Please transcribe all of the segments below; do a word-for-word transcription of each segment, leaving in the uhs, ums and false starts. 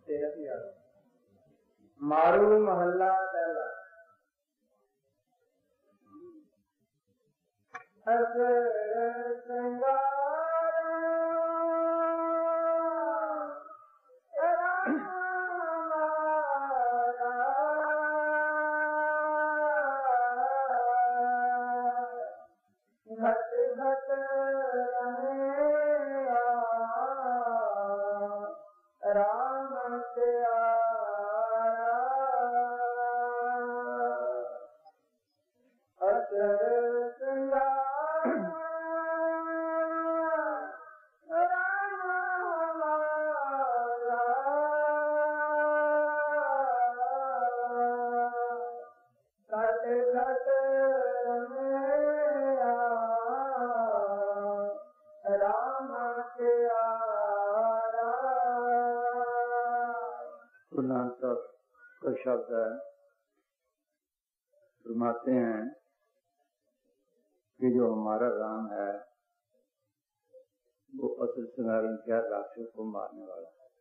मारू महल्ला पहला असर संगारा घट घट राम प्यारा असर संगारा राम हमारा घट घट राम प्यारा। गुरु नानक साहब का शब्द है, फरमाते हैं कि जो हमारा राम है वो असल संगारण क्या राक्षस को मारने वाला है।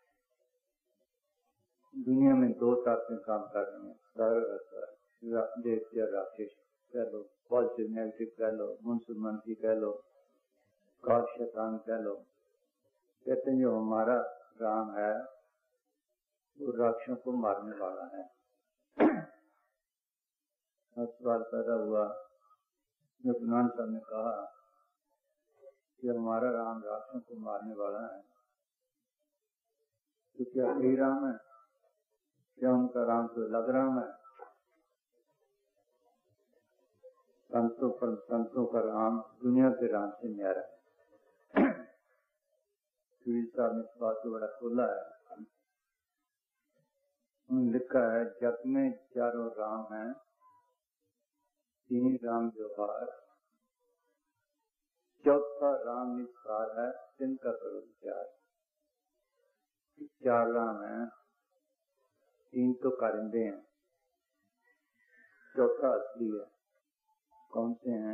दुनिया में दो ताकतें काम कर रही हैं, सर देश या राक्षस कह लो, पॉजिटिव नेगेटिव कह लो, मुंसुर मंत्री कह लो, काल शैतान कह लो। कहते हैं जो हमारा राम है वो राक्षसों को मारने वाला है। सवाल पैदा हुआ, जो नानक साहब ने कहा कि हमारा राम राक्षसों को मारने वाला है, तो क्या यही राम है? क्या उनका राम तो अलग राम है? संतों पर संतों का राम दुनिया के राम से न्यारा है। साहब ने इस बात को बड़ा खोला है, उन्होंने लिखा है जग में चारों राम हैं, तीन राम व्यवहार, चौथा राम निस्सार है, तिनका करो विचार। चार राम हैं, तीन तो कारिंदे हैं, चौथा असली है। कौन से हैं?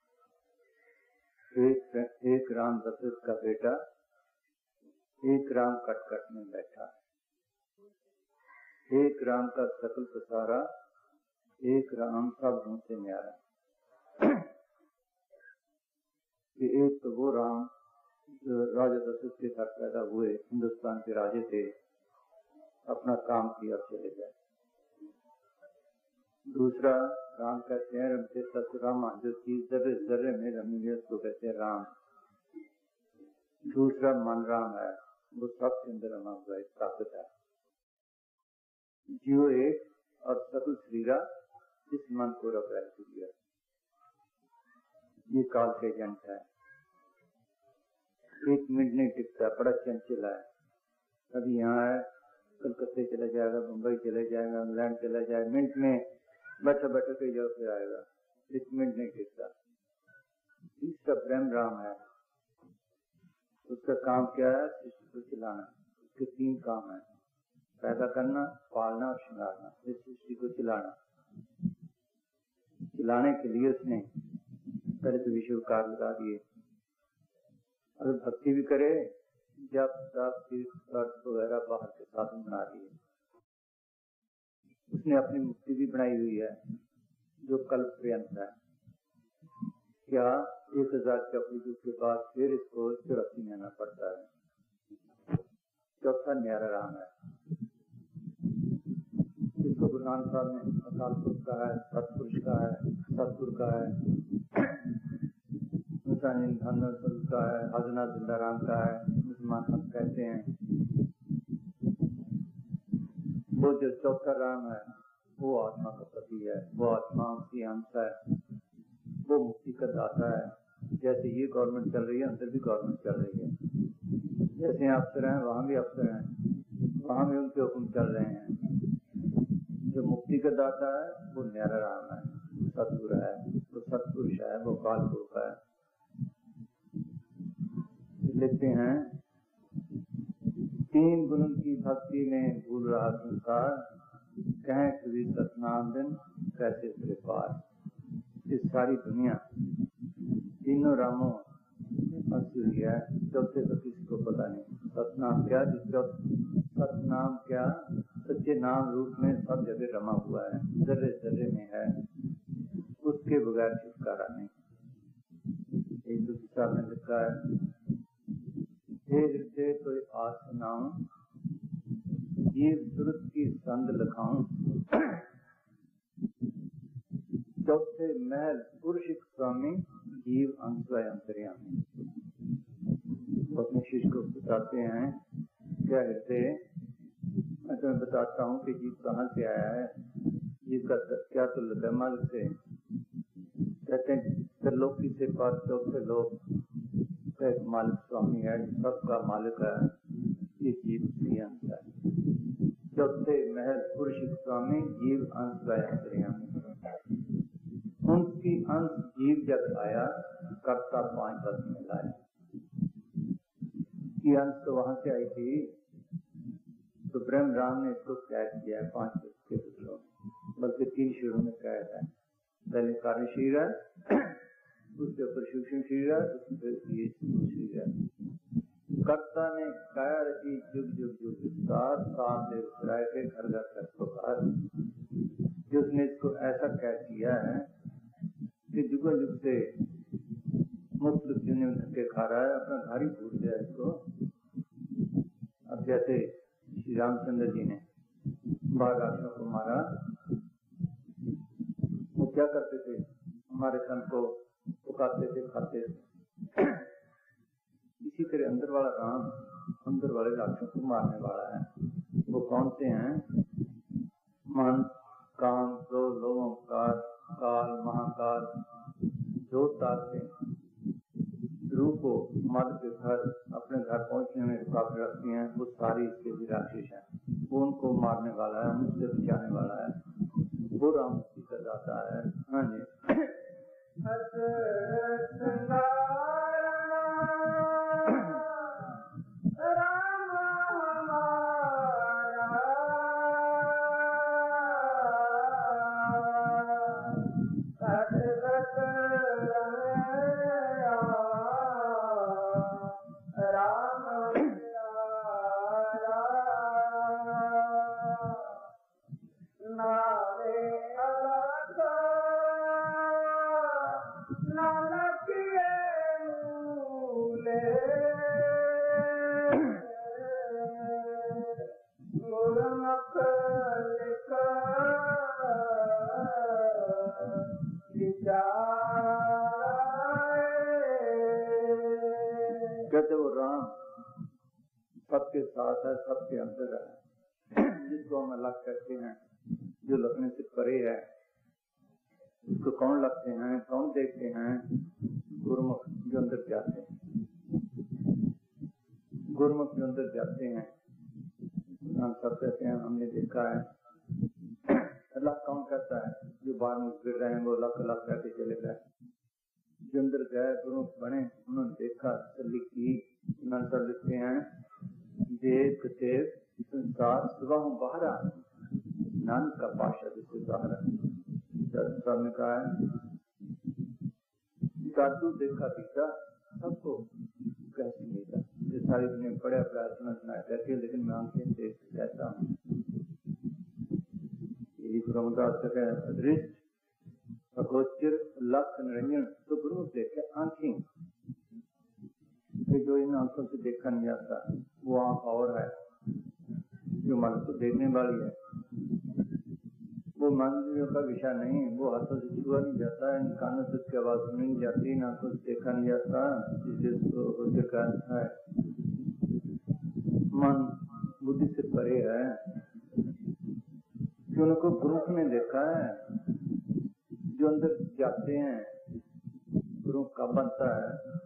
एक एक राम दशरथ का बेटा, एक राम कटकट में बैठा, एक राम का सकल प्रसारा, एक राम सब गुण से न्यारा। कि एक तो वो राम जो राजा दशरथ के घर पैदा हुए, हिंदुस्तान के राजे थे, अपना काम किया चले गए। दूसरा राम कहते हैं रमते सतरामा, जो चीज जर्रे जर्रे में रमी है उसको कहते हैं राम। दूसरा मन राम है, वो सबके अंदर रमा हुआ एक ताकत है। जीव एक और सकल शरीरा इस मन को रख रहा, ये काल के एजेंट है। एक मिनट नहीं टिकता, बड़ा चंचल है। कभी यहाँ है, कलकत्ते चला जाएगा, मुंबई चले जाएगा, इंग्लैंड चला जाएगा, मिनट में बैठा बैठा कई जगह पे आएगा, एक मिनट नहीं टिकता। तीसरा प्रेम राम है, उसका काम क्या है? सृष्टि को चलाना। उसके तीन काम है, पैदा करना, पालना और श्रृंगारना। इस सृष्टि को चलाना, चलाने के लिए उसने पहले तो विश्व कार्य लगा दिए। अगर भक्ति भी करे, जब तक तीर्थ वगैरह बाहर के साधन बना दिए। उसने अपनी मुक्ति भी बनाई हुई है, जो कल्प पर्यंत है। क्या एक हजार चौकी के बाद फिर इसको चौरासी में आना पड़ता है। चौथा न्यारा राम है, इसको गुरु नानक साहब ने अकाल पुरुष का है, सतपुरुष का है, सतगुरु का है, का है, हजना जिंदा राम का है, मुसलमान सब कहते हैं। वो जो चौथा राम है वो आत्मा का पति है, वो आत्मा की अंश है, वो मुक्ति का दाता है। जैसे ये गवर्नमेंट चल रही है, अंदर भी गवर्नमेंट चल रही है। जैसे अफसर हैं वहाँ भी अफसर हैं, वहाँ भी उनके हुक्म चल रहे हैं। जो मुक्ति का दाता है वो न्यारा राम है, सतगुरु है, वो सतपुरुष है, वो काल पुरुष है। लिखते हैं तीन गुणों की भक्ति में भूल रहा संसार, कहें कभी सतनाम दिन कैसे तेरे पार। इस सारी दुनिया तीनों रामों फंसी हुई है, चौथे तो किसी को पता नहीं। सतनाम क्या? जिस सतनाम क्या सच्चे नाम रूप में सब जगह रमा हुआ है, जर्रे जर्रे में है, उसके बगैर छुटकारा नहीं। एक दूसरी साहब ने लिखा है, हे हृदय कोई आस सुनाऊं, जीव सुरत की संद लखाऊं, चौथे महल पुरुष स्वामी, जीव अंश अंतर्यामी। अपने शिष्य को बताते हैं, क्या हृदय मैं तुम्हें बताता हूँ कि जीव कहाँ से आया है, जीव का क्या तुल्य है मालिक से। कहते हैं त्रिलोकी से पास चौथे लोग का एक मालिक स्वामी है, सबका मालिक है, ये जीव की अंश है। चौथे महल पुरुष स्वामी, जीव अंश अंतर्यामी। उनकी अंश जीव जब आया, कर्ता पांच पद में लाया। की अंश तो वहां से आई थी, तो ब्रह्म राम ने इसको कैद किया है पांच पद के सूत्रों में, बल्कि तीन शुरू में कैद है। पहले कार्य शरीर है, उसके ऊपर सूक्ष्म शरीर है, उसके ये शरीर है। कर्ता ने काया रची जुग जुग जुग विस्तार, सात देव सराय के घर घर तक पुकार। जिसने इसको ऐसा कैद किया है कि जुगों जुग से मुक्त में धक्के खा रहा है, अपना घर ही भूल गया इसको। अब जैसे श्री रामचंद्र जी ने बाघ राक्षसों को मारा, वो क्या करते थे, हमारे तन को पकाते थे, खाते थे। इसी तरह अंदर वाला राम अंदर वाले राक्षसों को मारने वाला है। वो कौन से हैं? मन, काम, क्रोध, लोभ, अहंकार, काल, महाकाल, जो ताकतें रूह को मर्द के घर अपने घर पहुंचने में रुकावट रखती हैं, वो सारी इसके भी राक्षस हैं। वो उनको मारने वाला है, उनसे बचाने वाला है, वो राम मुक्ति का दाता है। हाँ जी। कहते वो राम सबके साथ है, सबके अंदर है, जिसको हम अलग कहते हैं, जो लगने से परे है। उसको कौन लगते हैं, कौन देखते हैं? गुरुमुख जो अंदर जाते हैं, गुरुमुख जो अंदर जाते हैं। हम सब कहते हैं हमने देखा है। अल्लाह कौन कहता है? जो बाहर मुख गिर रहे हैं वो अलग अलग कहते चले गए। जो अंदर गए गुरुमुख बने, उन्होंने देखा, तसल्ली की। नंतर लिखते हैं, देव देव संसार सुबह बाहर आ, नानक का पाशा जिससे बाहर ने कहा है, साधु देखा दिखा सबको कैसे मिला। ये सारी दुनिया बड़े अपराध सुना कहती है, लेकिन मैं आंखें देख कहता हूँ। यही गुरुदास का अदृष्ट अगोचर लक्ष्य निरंजन, तो गुरु देखे आंखें, जो इन आंखों से देखा नहीं जाता, वो आंख और है जो मन को देखने वाली है। वो मंदिरों का विषय नहीं, वो हाथों से छुआ नहीं जाता, इन कानों से उसकी आवाज सुनी नहीं जाती, इन आंखों से देखा नहीं जाता, जिसको है। मन बुद्धि से परे है, कि उनको गुरु ने देखा है। जो अंदर जाते हैं, गुरु का बनता है।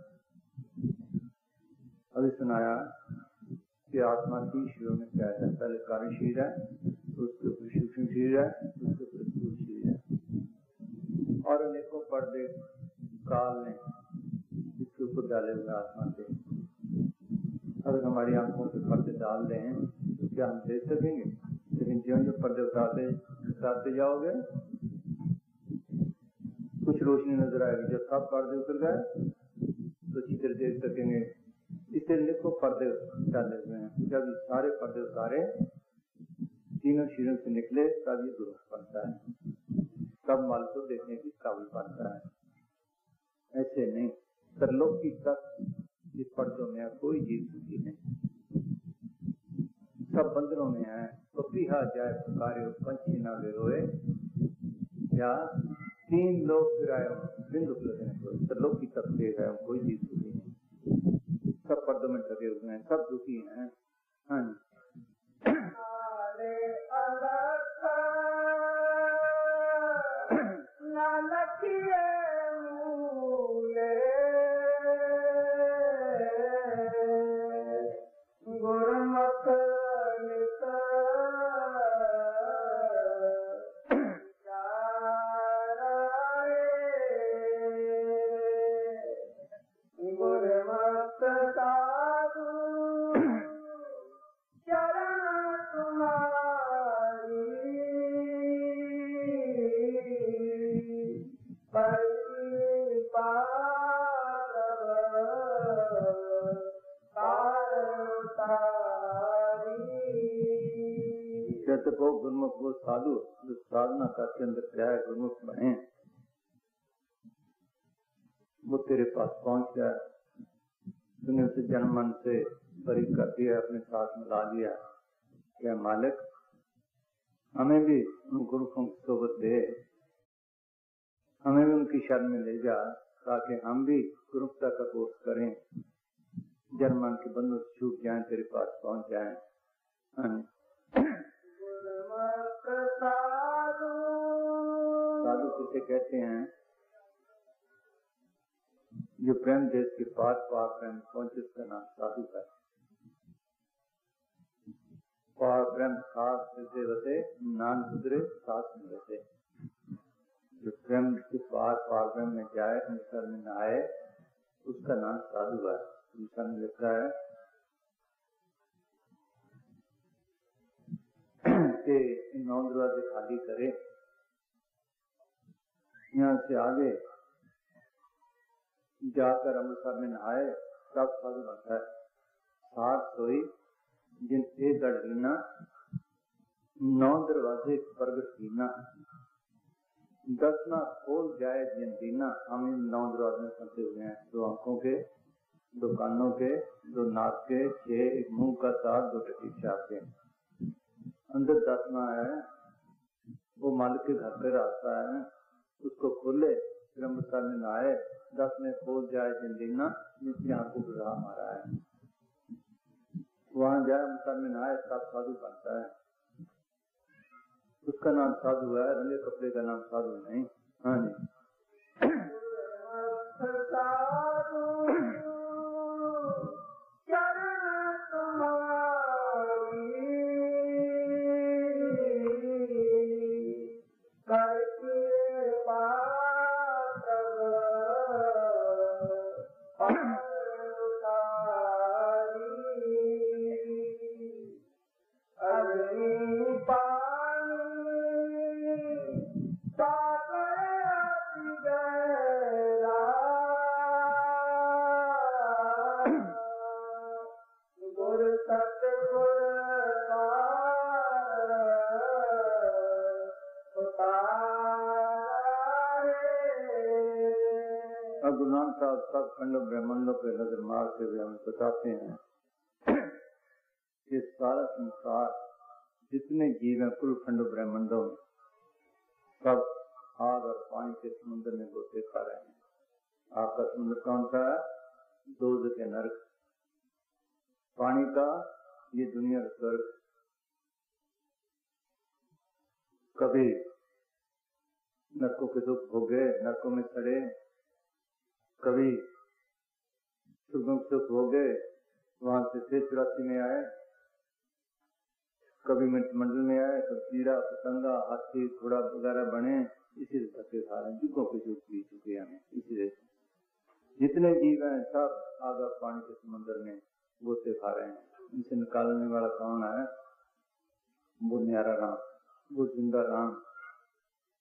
अभी सुनाया कि आत्मा की शिरों में क्या है, पहले कार्य शरीर है, उसके ऊपर सूक्ष्म शरीर है, उसके ऊपर स्थूल शरीर है, और अनेकों पर्दे काल ने इसके ऊपर डाले हुए आत्मा के। अगर हमारी आंखों के पर्दे डाल दें तो क्या हम देख सकेंगे? लेकिन जो जो पर्दे उतारते उतारते जाओगे, कुछ रोशनी नजर आएगी। जब सब पर्दे उतर गए तो चित्र देख सकेंगे। इस इससे देखो पर्दे डाले हुए हैं, जब ये सारे पर्दे उतारे तीनों शीरों से निकले तब ये गुरु बनता है, तब माल को देखने की काबिल बनता है। ऐसे नहीं, तरलोकी तक इस पर्दों में कोई जीव सुखी नहीं, सब बंदरों में है। पपीहा जाए पुकारे पंछी ना वे रोए, या तीन लोग फिराए बिंदु कोई तरलोकी तक से गए कोई जीव सुखी नहीं, सब पर्दों में ढके हुए हैं, सब दुखी हैं। हाँ कहते वो गुरुमुख वो साधु जो साधना करके अंदर क्या है गुरुमुख बने, वो तेरे पास पहुंच गया, तूने उसे जन्म मन से परी कर दिया, अपने साथ मिला लिया। क्या मालिक हमें भी उन गुरुमुखों की सोबत दे, हमें भी उनकी शरण में ले जा, ताकि हम भी गुरुमुखता का कोर्स करें, जन्म मन के बंधन छूट जाएं, तेरे पास पहुंच जाएं। साधु किसे कहते हैं? जो प्रेम देश के पार पार प्रेम पहुंचे उसका नाम साधु है। पार प्रेम साथ से वसे नान गुजरे साथ में वसे, जो प्रेम के पार पार प्रेम में जाए अंतर में न आए उसका नाम साधु है। इंसान ने लिखा है कि नौ दरवाजे खाली करे, यहाँ से आगे जाकर अमृतसर में नहाए तब साधु बनता है। सात सोई जिन एक गढ़ लीना, नौ दरवाजे प्रगट कीना, दसना खोल जाए जिन दीना। हम इन नौ दरवाजे में फंसे हुए हैं, दो आंखों के, दो कानों के, दो नाक के, छह एक मुंह का, सात दो टटी चार के। अंदर दसना है, वो मालिक के घर पे रहता है, उसको खोले फिर अमृतसर में नहाए, दस में खोल जाए जिंदीना, नीचे आंखों को रहा मारा है, वहां जाए अमृतसर में नहाए तब साधु बनता है। उसका नाम साधु है, रंगे कपड़े का नाम साधु नहीं। हाँ जी गुरु नानक साहब सब खंडों ब्रह्मांडों पे नजर मारते हुए हमें बताते हैं कि सारा संसार जितने जीव हैं कुल खंडों ब्रह्मांडों में सब आग और पानी के समुद्र में गोते खा रहे हैं। आग का समुद्र कौन सा है? दोज़ख के नरक। पानी का ये दुनिया का स्वर्ग। कभी नरकों के दुख भोगे, नरकों में सड़े, कभी सुगम सुख हो गए, वहां से फिर चौरासी में आए, कभी मंडल में आए, कभी कीड़ा पतंगा हाथी घोड़ा वगैरह बने, इसी से धक्के खा रहे हैं, युगों के युग पी चुके हैं हमें। इसी जितने जीव हैं सब आग और पानी के समुद्र में गोते खा रहे हैं। इनसे निकालने वाला कौन है? वो न्यारा राम, वो जिंदा राम,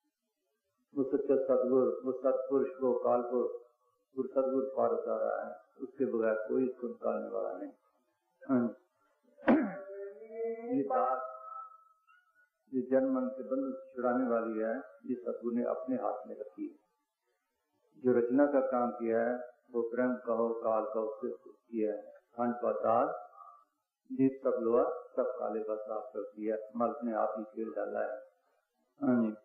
वो सच्चा सतगुरु, वो सतपुरुष, वो कालपुरुष, सदगुरु पार उतारा है। उसके बगैर कोई इसको निकालने वाला नहीं। ये बात ये जन्म मन के बंधन छुड़ाने वाली है, ये सतगुरु ने अपने हाथ में रखी है। जो रचना का काम किया है वो प्रेम कहो काल का उससे किया है। खंड पाताल जीत सब लोहा सब काले का साफ कर दिया, मल्क ने आप ही खेल डाला है। हाँ जी।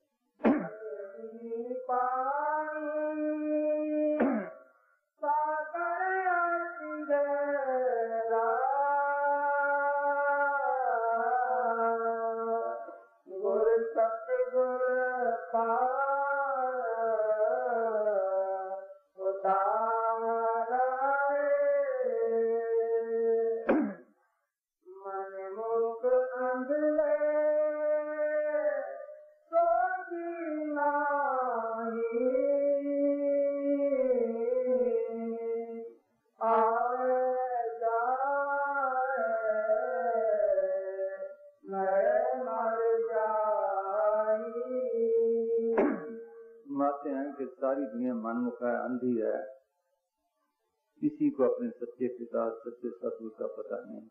सारी दुनिया मनमुख है, अंधी है, किसी को अपने सच्चे पिता सच्चे सतगुरु का पता नहीं,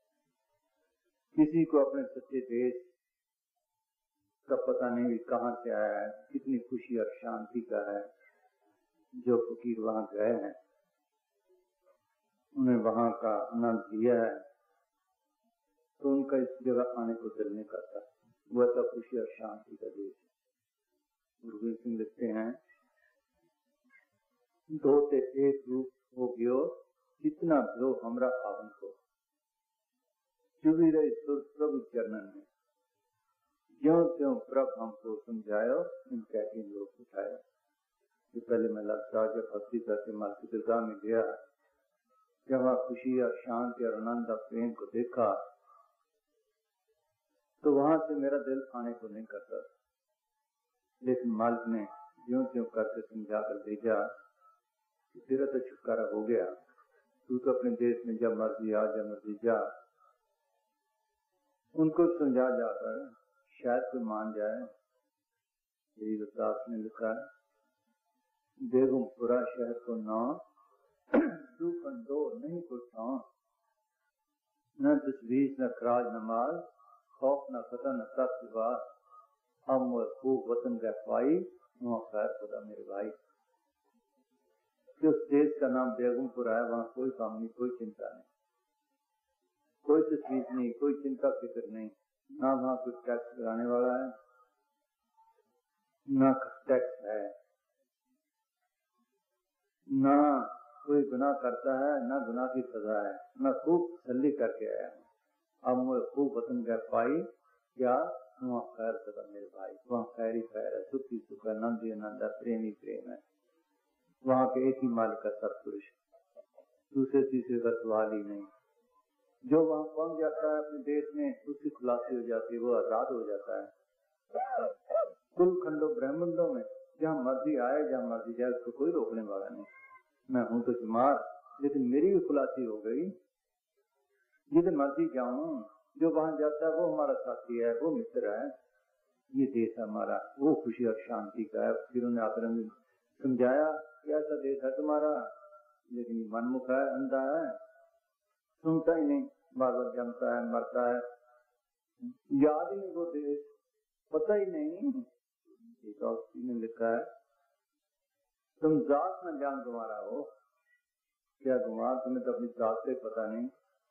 किसी को अपने सच्चे देश का पता नहीं कहाँ से आया है, कितनी खुशी और शांति का है। जो फकीर वहां गए हैं उन्हें वहां का आनंद लिया है तो उनका इस जगह आने को दिल नहीं करता। वह तो खुशी और शांति का देश है। गुरु गोविंद सिंह लिखते हैं, दो ते एक रूप हो गयो कितना भ्यो हमरा आवन को, चुभी रही सुर प्रभु चरणन में, ज्यों त्यों प्रभ हमको समझायो इन कहती लोग उठाए। ये पहले मैं लगता जब भक्ति करके माँ की दरगाह में गया, जब वहाँ खुशी और शांति और आनंद और प्रेम को देखा तो वहां से मेरा दिल आने को नहीं करता, लेकिन मालिक ने ज्यों त्यों करके समझा कर भेजा, तेरा तो छुटकारा हो गया, तू तो अपने देश में जब मर्जी आ जब मर्जी जा। उनको समझा जाता है, शायद कोई मान जाए। यही दास ने लिखा है, बेगमपुरा शहर को ना तू दो नहीं को छां, न तस्वीर न खराज न माल, खौफ न खतर न तत्वा, हम खूब वतन गए पाई वहाँ खैर खुदा मेरे भाई। उस देश का नाम बेगमपुरा है, वहाँ कोई काम नहीं, कोई चिंता नहीं, कोई तस्वीर नहीं, कोई चिंता फिक्र नहीं, ना वहाँ कोई टैक्स लगाने वाला है ना टैक्स है, ना कोई गुनाह करता है ना गुनाह की सजा है, ना खूब तसल्ली करके आया। अब मुझे खूब वतन गए पाई क्या वहाँ खैर खुदा मेरे भाई, वहाँ खैर ही खैर है, सुखी सुख है, नंद ही नंद है, प्रेम ही प्रेम है। वहाँ के एक ही मालिक का सत्पुरुष, दूसरे तीसरे का सवाल ही नहीं। जो वहाँ पहुंच जाता है अपने देश में उसकी खुलासी हो जाती है, वो आजाद हो जाता है। कुल खंडों ब्रह्मंडों में जहाँ मर्जी आए जहाँ मर्जी जाए उसको कोई रोकने वाला नहीं। मैं हूँ तो बीमार, लेकिन मेरी भी खुलासी हो गई, जिधर मर्जी जाऊँ, जो वहां जाता है वो हमारा साथी है, वो मित्र है। ये देश हमारा वो खुशी और शांति का है। फिर उन्हें आकर समझाया कि ऐसा देश है तुम्हारा, लेकिन मनमुख है, अंधा है, सुनता ही नहीं, बार बार जमता है, मरता है, याद ही नहीं वो देश, पता ही नहीं। एक और ने लिखा है, तुम जात न जान तुम्हारा हो, क्या गुमा, तुम्हें तो अपनी जात से पता नहीं।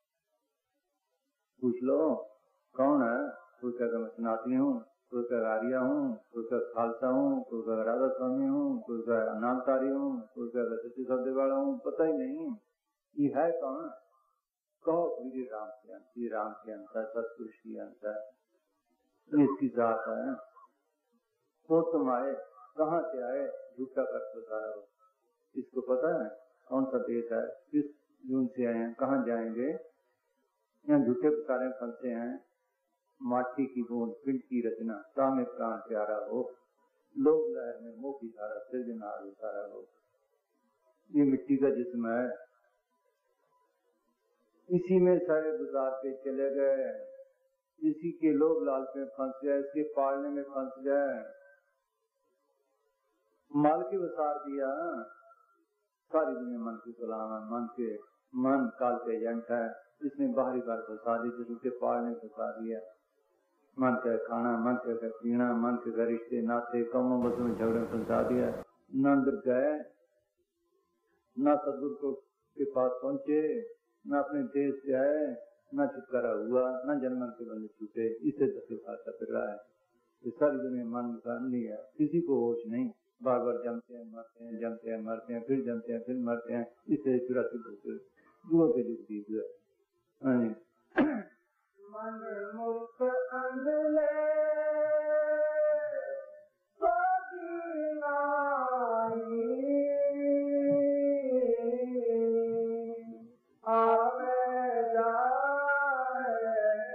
पूछ लो कौन है, कोई कहता मैं सनातनी हूँ, कोई कह आर्या हूँ, कोई कह खालसा हूँ, कोई कह राधा स्वामी हूँ, कोई कह अनामतारी हूँ, कोई कह सच्ची सौदे वाला हूँ, पता ही नहीं ये है कौन। कहो श्री राम के अंत, श्री राम के अंत है, सतपुरुष की अंत है, इसकी जात है। वो तुम आए कहाँ से आए, झूठा कर बताया हो, इसको पता है कौन सा देश है, किस जून से आए हैं, कहाँ जाएंगे। यहाँ झूठे प्रकारें फंसते हैं। माटी की बूंद पिंड की रचना सामे प्राण प्यारा हो, लोग लहर में मोह की धारा सृजनहार उतारा हो। ये मिट्टी का जिस्म है, इसी में सारे गुजार के चले गए, इसी के लोग लालच में फंस गए, इसके पालने में फंस गए, माल की वसार दिया, सारी दुनिया मन की गुलाम है, मन के मन काल के एजेंट है, इसने बाहरी बार फंसा दी, किसी के पार ने फंसा दिया। मन के खाना, मन के पीना, मन के रिश्ते नाते कमों बसों में झगड़े में फंसा दिया। न अंदर गए, न सदगुरु को के पास पहुंचे, न अपने देश से आए, न छुटकारा हुआ, न जन्म के बंधन छूटे, इससे धक्के खाता फिर रहा है। ये सारी दुनिया मन का नहीं है, किसी को होश नहीं, बार बार जमते हैं मरते हैं, जमते हैं मरते हैं, फिर जमते हैं फिर मरते हैं, इससे चुरासी दुआ के लिख दी हुआ। हाँ जी, मन मुख अंधले सोगी नाई, आवे जाए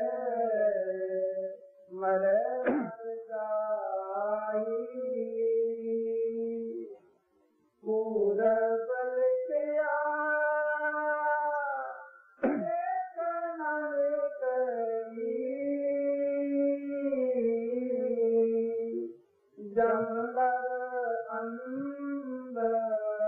मरे मर जाई, पूरा बल किया जंगल अंदर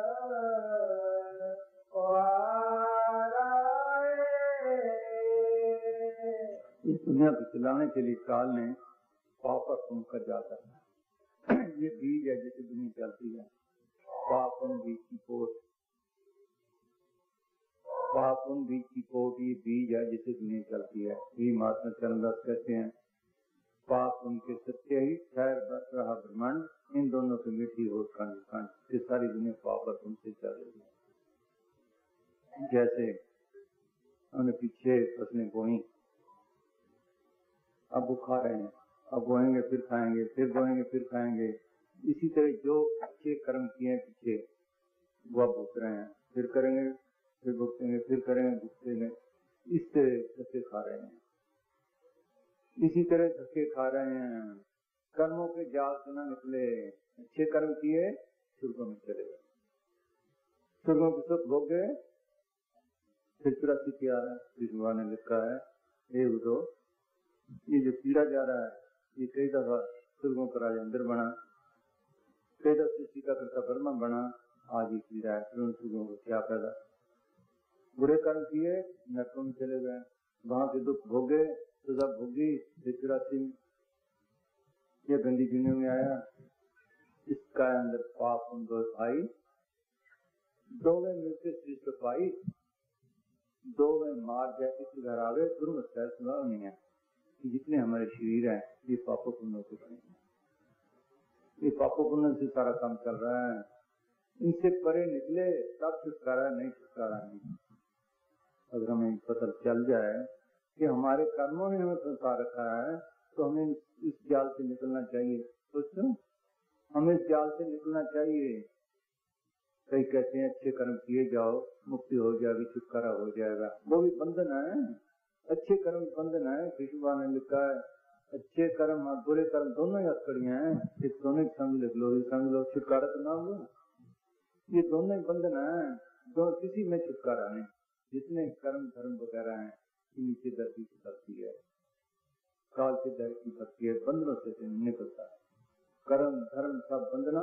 इस दुनिया को चलाने के लिए काल ने पाप और पुण्य का जाता है। ये बीज है जिसे दुनिया चलती है, पाप पुण्य बीज की पोट, पाप पुण्य बीज की पोट, ये बीज है जिसे दुनिया चलती है। ये महात्मा चरणदास कहते हैं, पाप उनके सत्य ही ठहर बस रहा ब्रह्मांड, इन दोनों की मिट्टी हो खंड खंड, ये सारी दुनिया पाप और पुण्य से चल रही है। जैसे हमने पीछे फसलें बोई, अब वो खा रहे हैं, अब बोएंगे फिर खाएंगे, फिर बोएंगे फिर खाएंगे, इसी तरह जो अच्छे कर्म किए हैं पीछे वो अब भुगत रहे हैं, फिर करेंगे फिर भुगतेंगे, फिर करेंगे भुगतेंगे, इससे धक्के खा रहे हैं, इसी तरह धक्के खा रहे हैं। कर्मों के जाल से न निकले, अच्छे कर्म किए स्वर्गों में चले गए, स्वर्गों के सुख भोग गए, फिर चौरासी किया है। भगवान ने लिखा है, हे उदो, ये जो पीड़ा जा रहा है, ये कई दफा स्वर्गों का राजा इंद्र बना, कई दफा सृष्टि का करता ब्रह्मा बना, आज ये पीड़ा है, फिर उन स्वर्गों को क्या फायदा। बुरे कर्म किए नरकों में चले गए, वहां के दुख भोगे, सजा भोगी, फिर चौरासी ये गंदी दुनिया में आया। इसका अंदर पाप उनको आई, दो में मिलकर सृष्टि पाई, दो में मार जैसे कि घर आवे, गुरु में सुधार नहीं है कि जितने हमारे शरीर हैं ये पापों पुण्यों से बने, ये पापों पुण्यों से सारा काम चल रहा है। इनसे परे निकले तब छुटकारा, नहीं छुटकारा नहीं। अगर हमें पता चल जाए कि हमारे कर्मों ने हमें फंसा रखा है, तो हमें इस जाल से निकलना चाहिए। सोचो, हमें इस जाल से निकलना चाहिए। कई कहते हैं अच्छे कर्म किए जाओ, मुक्ति हो जाएगी, छुटकारा हो जाएगा, वो भी बंधन है, अच्छे कर्म बंधन है। कृष्ण ने लिखा है, अच्छे कर्म और बुरे कर्म दोनों ही हथकड़ियां हैं, इस दोनों की समझ लिख लो, समझ लो, छुटकारा तो नाम लो, ये दोनों ही बंधन है, दो किसी में छुटकारा नहीं। जितने कर्म धर्म वगैरह हैं, नीचे दर की भक्ति है, काल के दर की भक्ति है, बंधनों से निकलता है। कर्म धर्म सब बंधना,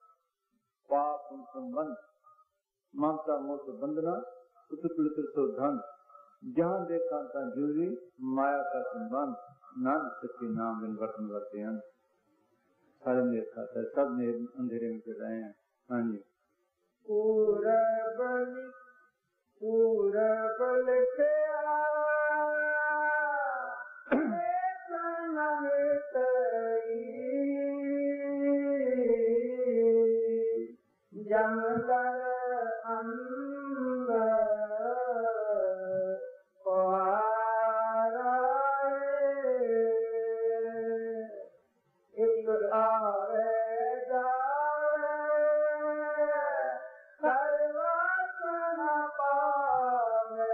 पाप संबंध, ममता मोह बंधना, उत्पीड़ित सो धन, जहाँ देखा था जूरी माया का संबंध, नानक सच्चे नाम बिन वर्तन वर्ते हैं। सारे में देखा था, सब ने अंधेरे में फिर रहे हैं। हाँ जी, पूरा बल पूरा बल के जंगल अंदर एक आवे जावे सर्वत न पावे,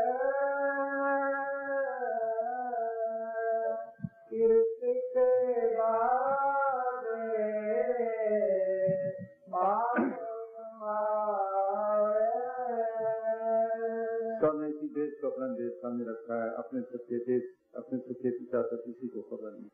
कीर्ति के बारे सबने इसी देश को अपना देश समझ रखा है, अपने सच्चे देश, अपने सच्चे पिता तक किसी को खबर नहीं।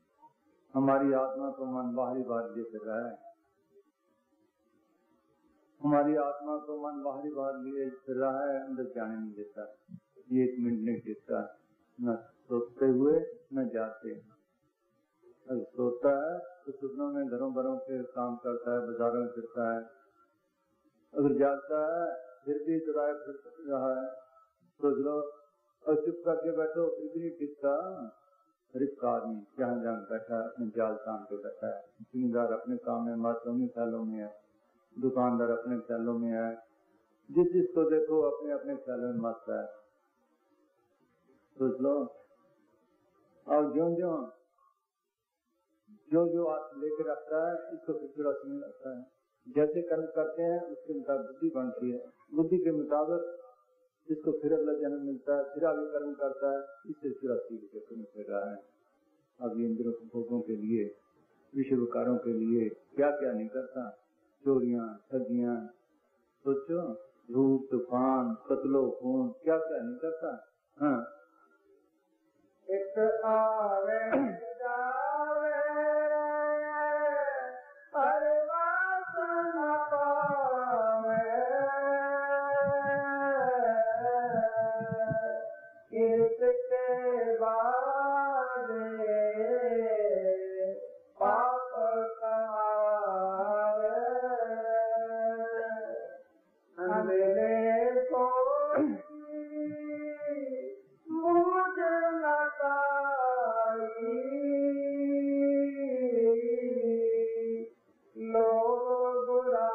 हमारी आत्मा को मन बाहरी बात दे कर रहा है, हमारी आत्मा को मन बाहरी बाहर लिए फिर रहा है, अंदर जाने नहीं देता, ये एक मिनट नहीं टिकता, न सोते हुए न जाते। अगर सोता है तो सपनों में घरों भरों के काम करता है, बाजारों में फिरता है। अगर जागता है फिर भी दुराए फिर रहा है। सोच लो, और चुप करके बैठो फिर भी नहीं टिकता। रिक्त आदमी जहाँ जहाँ बैठा है अपने जाल तान के बैठा है। जिम्मेदार अपने काम में मस्त अपने ख्यालों में है, दुकानदार अपने ख्यालों में है, जिस जिसको देखो अपने अपने ख्यालों में मस्त है। सोच लो, और जो जो जो जो आप लेकर रखता है इसको फिर समझ लगता है। जैसे कर्म करते हैं उसके मुताबिक बुद्धि बनती है, बुद्धि के मुताबिक जिसको फिर अगला जन्म मिलता है, फिर आगे कर्म करता है, इससे फिर अस्सी के चक्कर में फिर रहा है। अब इंद्रियों भोगों के लिए, विषय विकारों के लिए क्या क्या नहीं करता, चोरियां ठगियां, सोचो धूप तूफान कत्लो खून क्या क्या नहीं करता। हाँ, एक आवे जावे हर वासना पावे, इसके बारे पाप कमावे, अंधेरे को मुझ न पाई, लोग बुरा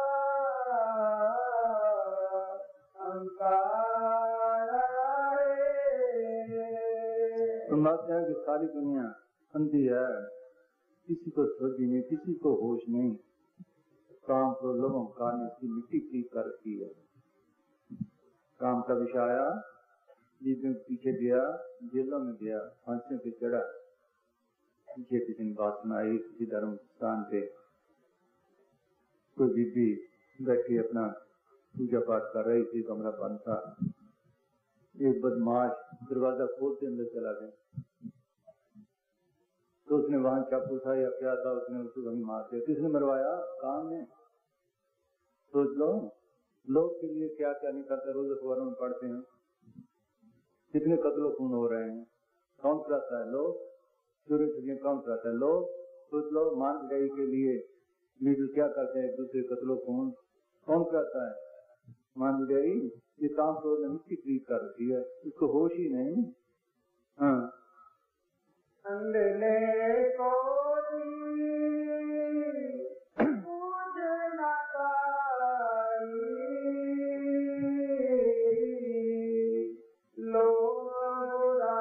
समझते हैं कि सारी दुनिया अंधी है, किसी को सोची नहीं, किसी को होश नहीं। काम को लोगों का इसकी मिट्टी ठीक कर रखी है। काम का विषय आया, बीच में पीछे गया, जेलों में गया, फांसियों पे चढ़ा। पीछे किसी ने बात सुनाई, किसी धर्म स्थान पे कोई बीबी बैठी अपना पूजा पाठ कर रही थी, कमरा बंद था। एक बदमाश दरवाजा खोलते अंदर चला गया, तो उसने वहां चाकू था या क्या था, उसने उसे वहीं मार दिया। किसने मरवाया? काम ने। सोच लो, लोग के लिए क्या क्या नहीं करते। रोज अखबारों में पढ़ते हैं कितने कत्लो खून हो रहे हैं, कौन कराता है? लोग। चोरी चोरियां कौन कराता है? लोग। सोच लो, मान बढ़ाई के लिए लीडर क्या करते हैं? एक दूसरे कत्लो खून कौन कराता है? मान बढ़ाई। ये काम तो मिट्टी खरीद कर रखी है, इसको होश ही नहीं। हाँ, अंधेरे को मुझ न पाई, लोग बुरा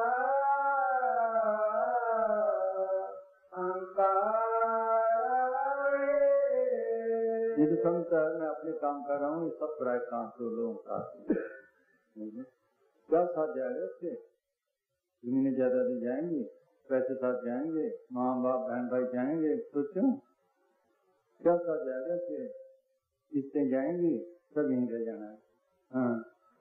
ये तो समझता है मैं अपने काम कर रहा हूँ, ये सब पराये काम तो लोगों का क्या साथ जाएगा इससे? जमीनें जायदादें जाएंगी, पैसे साथ जाएंगे, माँ बाप बहन भाई जाएंगे, सोचो क्या साथ जाएगा इससे? किस्तें जाएंगी, सब यहीं रह जाना है। हाँ,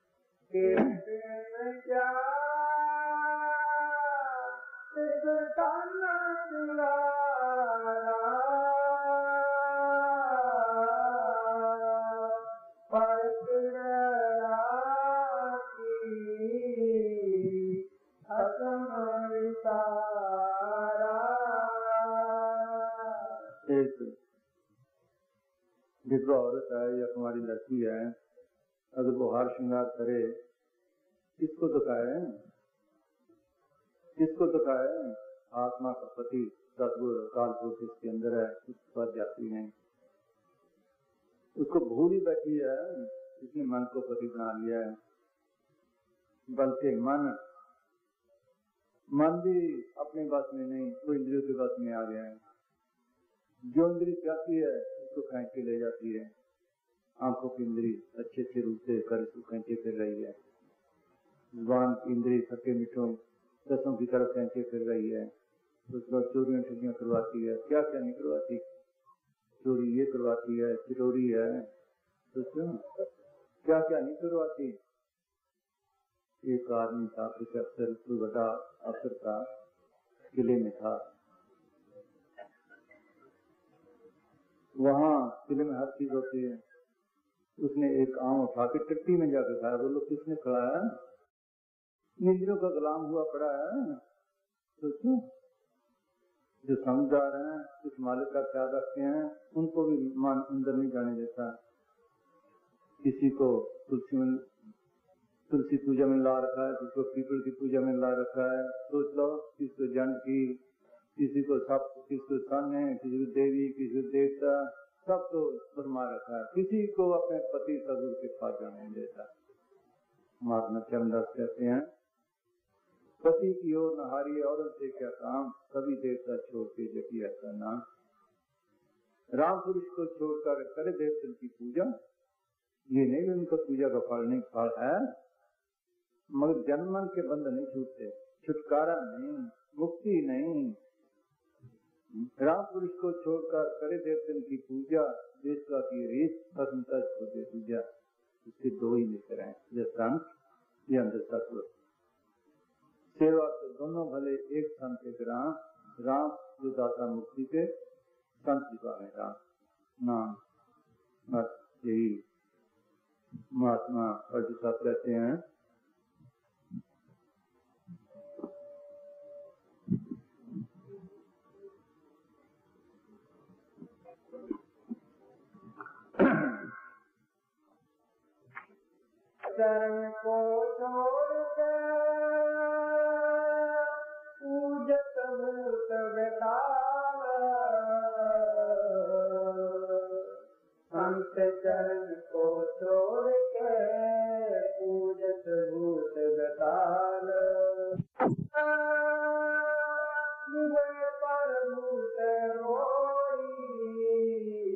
एक विधवा औरत है या हमारी लड़की है, अगर वो हार श्रृंगार करे, किसको दुखाए? किसको दुखाए? आत्मा का पति सदगुरु काल पुरुष इसके अंदर है, उसके पास जाती नहीं, उसको भूल ही बैठी है, इसने मन को पति बना लिया है। बल्कि मन मन भी अपने बस में नहीं, वो इंद्रियों के बस में आ गया है। जो इंद्री चाहती है उसको खींच के ले जाती है। आंखों की इंद्री अच्छे अच्छे रूप से कर इसको खींचे फिर रही है। जुबान की इंद्री खट्टे मीठों रसों की तरफ खींचे फिर रही है। उसको चोरियां ठगियां करवाती है, क्या क्या नहीं करवाती। चोरी ये करवाती है, चिटोरी है, तो क्या क्या नहीं करवाती। एक आदमी था, कुछ अफसर, कोई बड़ा अफसर था, किले में था। वहाँ किले में हर चीज होती है, उसने एक आम उठा के टट्टी में जाकर खाया। बोलो किसने खिलाया? निंद्रियों का गुलाम हुआ पड़ा है। सोचो, जो समझदार हैं, कुछ मालिक का ख्याल रखते हैं, उनको भी मान अंदर नहीं जाने देता। किसी को तुलसी में तुलसी पूजा में ला रखा है, किसी को पीपल की पूजा में ला रखा है। सोच लो, किसी को जंड की, किसी को सप, किसी को सन है, किसी को देवी, किसी को देवता, सब तो फरमा रखा है। किसी को अपने पति सदुर के पास जाने नहीं देता। महात्मा चरणदास कहते हैं, पति की ओर नहारी औरत से क्या काम, सभी देवता छोड़ के जपी ऐसा नाम। राम पुरुष को छोड़कर करे देवता की पूजा, ये नहीं उनका पूजा का फल नहीं, फल है, मगर जन्म के बंध नहीं छूटते, छुटकारा नहीं, मुक्ति नहीं। राम पुरुष को छोड़कर करे देवतन की पूजा, देशवा की रीत स्वतंत्रता छोड़े पूजा। इसके दो ही मित्र हैं, ये संत ये अंधतत्व। सेवा तो दोनों भले एक संत के राम, राम जो दाता मुक्ति के, संत जीवा में राम नाम। बस यही महात्मा अर्जुन साहब कहते हैं। चरण को छोड़कर पूजत भूत बेताल, संत चरण को छोड़ के पूजत भूत बेताल, पर भूत रोई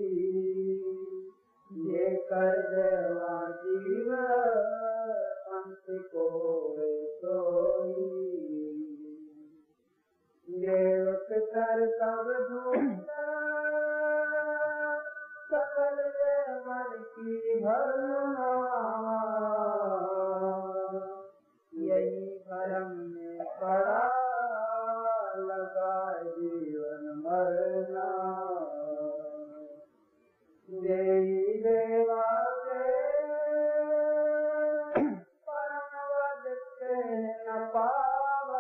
ये कर देवा जीव संत को सोई। देवक कर सब धूत सकल मन की भरमा, यही भरम में पड़ा लगा जीवन मरना। देवी देवा से परम वद के न पावा,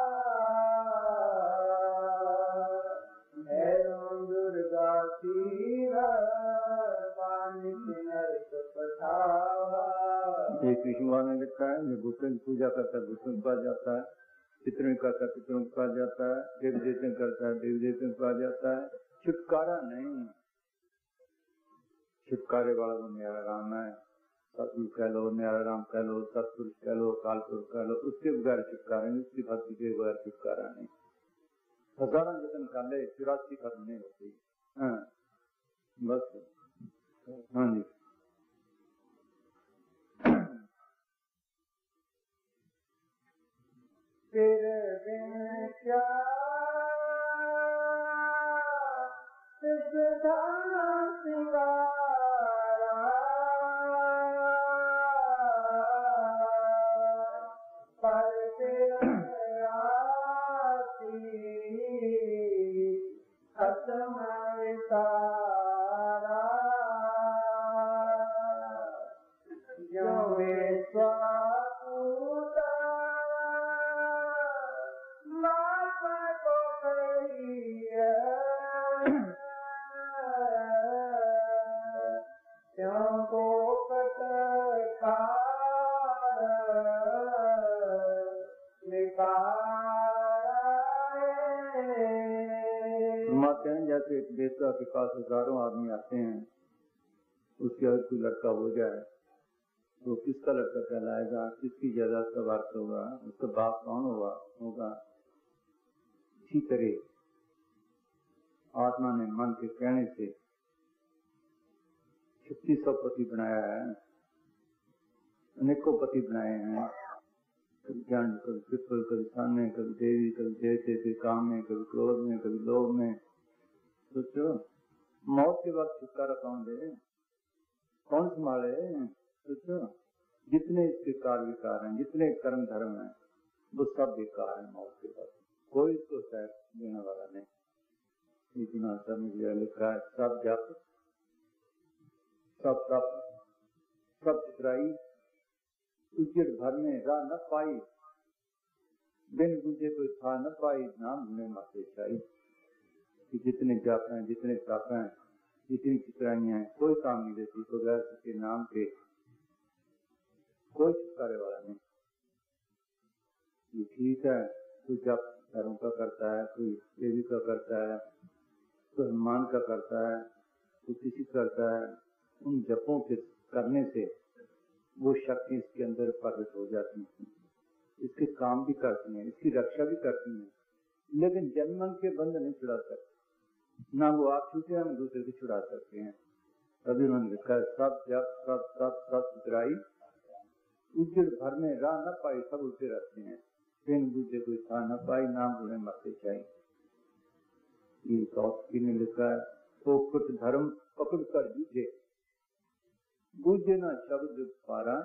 भैरव दुर्गा सीरा पानी नर्क पठावा। ये कृष्ण ने लिखा है, जो भूतों की पूजा करता है भूतों को जाता है, पितरों का करता है पितरों को जाता है, देवी देवता करता है देवी देवता को जाता है। छुटकारा नहीं, छुटकारे वाला तो न्यारा राम है। सतगुरु कह लो, न्यारा राम कह लो, सतपुरुष कह लो, कालपुरुष कह लो, उसके बगैर छुटकारा नहीं, उसकी भक्ति के बगैर छुटकारा नहीं। हजारों जतन कर ले, चुरासी खत्म नहीं होती। हाँ बस, हाँ जी। तेरे बिन क्या सिंगारा, पर तेरा खत्म सारा, जो में स्वापूता माता को कही क्यों को पटकार माते हैं जैसे एक देवता के पास हजारों आदमी आते हैं, उसके अगर कोई लड़का हो जाए तो किसका लड़का कहलाएगा, किसकी जायदाद का वारस होगा, उसका बाप कौन होगा होगा इसी तरह आत्मा ने मन के कहने से छत्तीस सौ पति बनाया है, अनेकों पति बनाए हैं। कभी ज्ञान, कभी पिपल, कभी सामने, कभी देवी, कभी देवते, कभी काम में, कभी क्रोध में, कभी लोभ में। सोचो, मौत के बाद छुटकारा कौन दे, कौन संभाले? सोचो, जितने इसके कार्य विकार हैं, जितने कर्म धर्म हैं, वो सब बेकार है मौत के बाद, कोई इसको सह देने वाला नहीं। इतना सब लिखा है, सब जप, सब तप, सब चितराई, उजड़ भर में राह न पाई, बिन बुझे कोई था न पाई, नाम में माते चाई। कि जितने जाप हैं, जितने ताप हैं, जितनी चितराइयां हैं, कोई काम नहीं देती बगैर उसके नाम के। कोई छुटकारे वाला नहीं। ये ठीक है, कोई जाप धर्म का करता है, कोई देवी का करता है, कोई हनुमान का करता है, कोई किसी करता है। उन जपों के करने से वो शक्ति इसके अंदर प्रकट हो जाती है, इसके काम भी करती हैं, इसकी रक्षा भी करती हैं, लेकिन जन्म के बंध नहीं छुड़ा सकते। ना वो आप छूटे हैं, दूसरे को छुड़ा सकते हैं। तभी उन्होंने लिखा है, सब जब सब सब सब चितराई, उजड़ भर में राह न पाई, सब उठे रहते हैं, बिन बुझे कोई था न पाई, नाम उन्हें मरते चाहिए। ये कौशकी ने लिखा है, तो कुछ धर्म पकड़ कर जूझे, बूझे न शब्द पारा,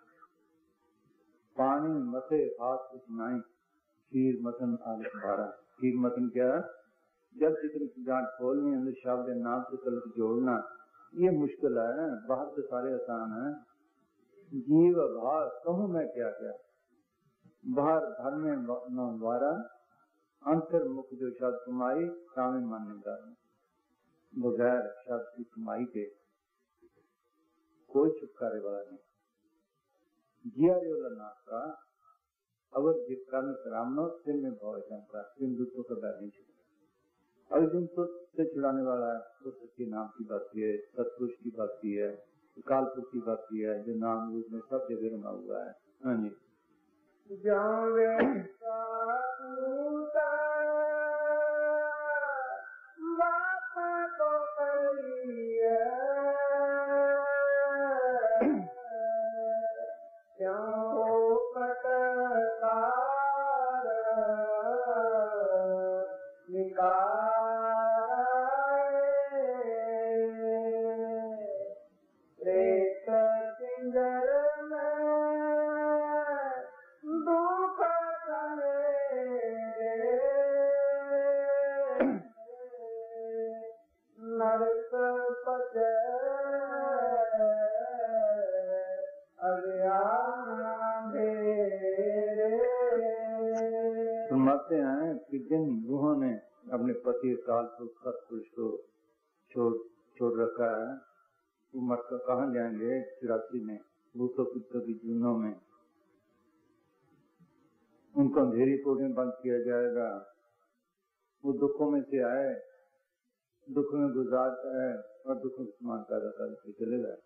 पानी मथे हाथ उठनाई, खीर मथन आलस पारा। खीर मथन क्या है? जब जितनी की गांठ खोलनी, अंदर शब्द नाम से कल जोड़ना, ये मुश्किल है। बाहर से सारे आसान है। जीव भाव कहूँ मैं क्या क्या, बाहर धर्म में वारा, अंतर मुख जो शब्द कमाई, सामे मानने का। बगैर शब्द की कमाई के कोई छुटकारे वाला नहीं। जिया रेवला नाथा, अवर जिक्र करामनो, सिर में भाव का, तीन दूसरों का बैर नहीं छुटा। अर्जुन तो से छुड़ाने वाला है, तो सच्चे नाम की बात की है, सतपुरुष की बात की है, कालपुरुष की बात की है, जो नाम रूप में सब जगह रंगा हुआ है। हाँ जी। सुनाते हैं कि जिन रूहों ने अपने पति काल सत्पुरुष को छोड़ छोड़ रखा है, वो मरकर कहाँ जाएंगे? चिरासी में, भूतों पित्तों की जूनों में। उनको अंधेरी कोट में बंद किया जाएगा। वो दुखों में से आए, दुख में गुजारता है और दुख में समान पैदा करके चलेगा।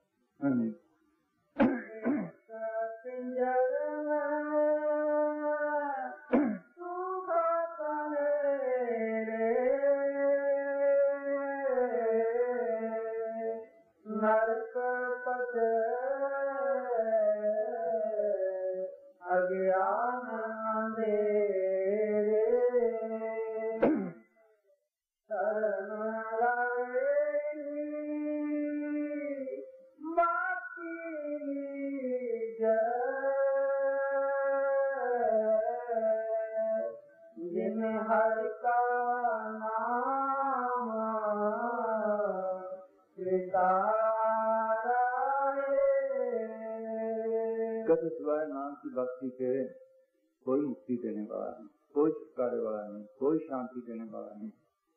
सिवाय नाम की भक्ति के कोई मुक्ति देने वाला नहीं, कोई छुटकारे वाला नहीं, कोई शांति देने वाला नहीं।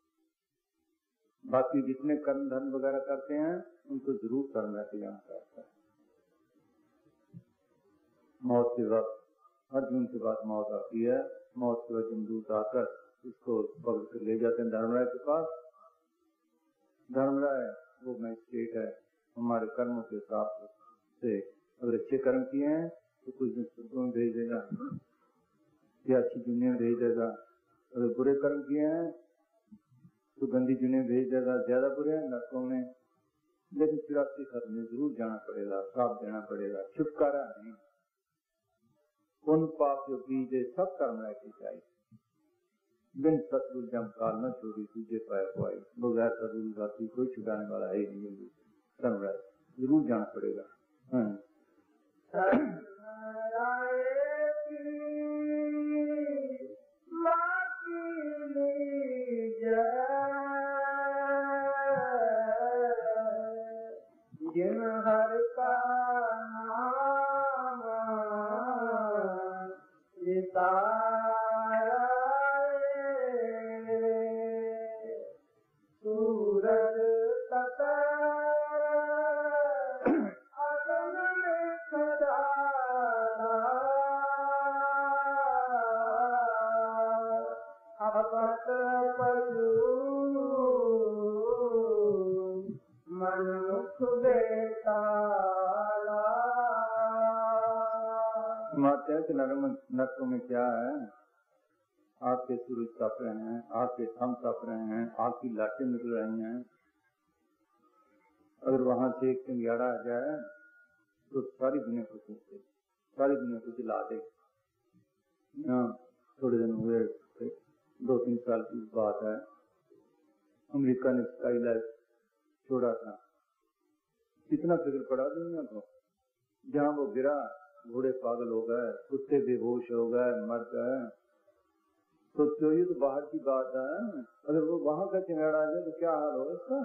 बाकी जितने कर्म धर्म वगैरह करते हैं उनको जरूर कर्म रहते जाना चाहता है। मौत के वक्त, अर्जुन के बाद मौत आती है। मौत के वक्त दूत आकर उसको पकड़ कर ले जाते हैं धर्मराय के पास। धर्मराय वो मैजिस्ट्रेट है, हमारे कर्मों के हिसाब से अगर अच्छे कर्म किए हैं तो कुछ दिन स्वर्ग में भेज देगा या अच्छी दुनिया में भेज देगा। अगर बुरे कर्म किए हैं तो गंदी दुनिया में भेज देगा, ज्यादा बुरे हैं नरकों में। लेकिन चिरासी खत में जरूर जाना पड़ेगा, साथ देना पड़ेगा, छुटकारा नहीं। उन पाप जो कीजिए सब कर्म रहती चाहिए। बिन सतगुरु जम काल न छोड़ी तुझे पाया पाई, बगैर सतगुरु जाति कोई छुड़ाने वाला है ही नहीं। कर्म रह जरूर जाना पड़ेगा। हाँ। जिन हर का सूरज तत अगन में सजाना अपत पशु मनुख बेताला। माता के नरक में क्या है? आपके सूरज तप रहे हैं, आपके थम तप रहे हैं, आपकी लाटें निकल रही हैं। अगर वहां से एक चिंगाड़ा आ जाए तो सारी दुनिया को फूक दे, सारी दुनिया को जला दे। थोड़े दिन हुए, दो तीन साल की बात है, अमेरिका ने स्काई लाइट छोड़ा था। कितना फिक्र पड़ा दुनिया को। जहाँ वो गिरा, घोड़े पागल हो गए, कुत्ते बेहोश हो गए, मर गए। तो तो ये तो बाहर की बात है। अगर वो वहां का चिंगाड़ा आ जाए तो क्या हाल होगा इसका?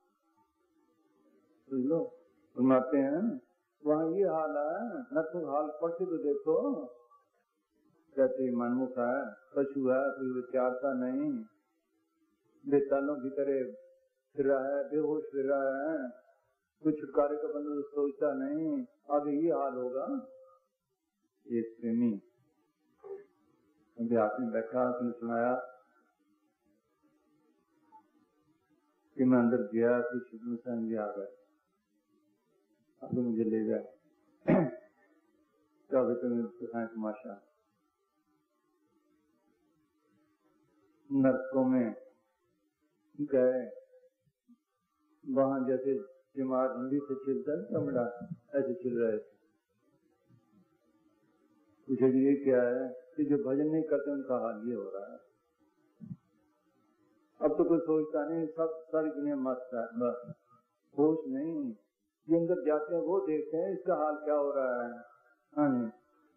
सुन लो, सुनाते हैं वहाँ ये हाल है। न तो हाल पढ़ते तो देखो, कहते मनमुख है, पशु है, कोई विचारता नहीं, बेतालों की तरह फिर रहा है, बेहोश फिर रहा है, कोई छुटकारे का बंदोबस्त सोचता नहीं। आगे ये हाल होगा। एक प्रेमी अभ्यास में बैठा, उसने सुनाया कि मैं अंदर गया, कुछ इंसान भी आ गए, आगे मुझे ले गए। चौबीस दिखाएं तमाशा। नरकों में गए, वहां जैसे बीमार हिंदी से छिलता है चमड़ा, ऐसे छिल रहे थे। पूछे ये क्या है? कि जो भजन नहीं करते उनका हाल ये हो रहा है। अब तो कोई सोचता नहीं, सब सारी दुनिया मस्त है, बस होश नहीं। ये अंदर जाते हैं वो देखते हैं इसका हाल क्या हो रहा है। हाँ जी,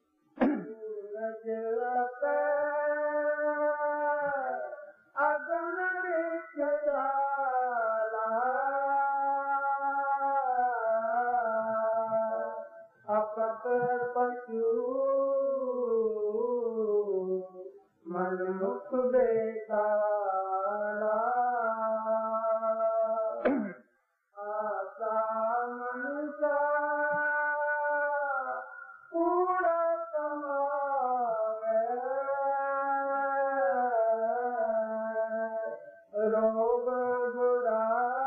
अपत पशु मनमुख बेताला। आशा मनसा पूरा कमावे, रोग बुरा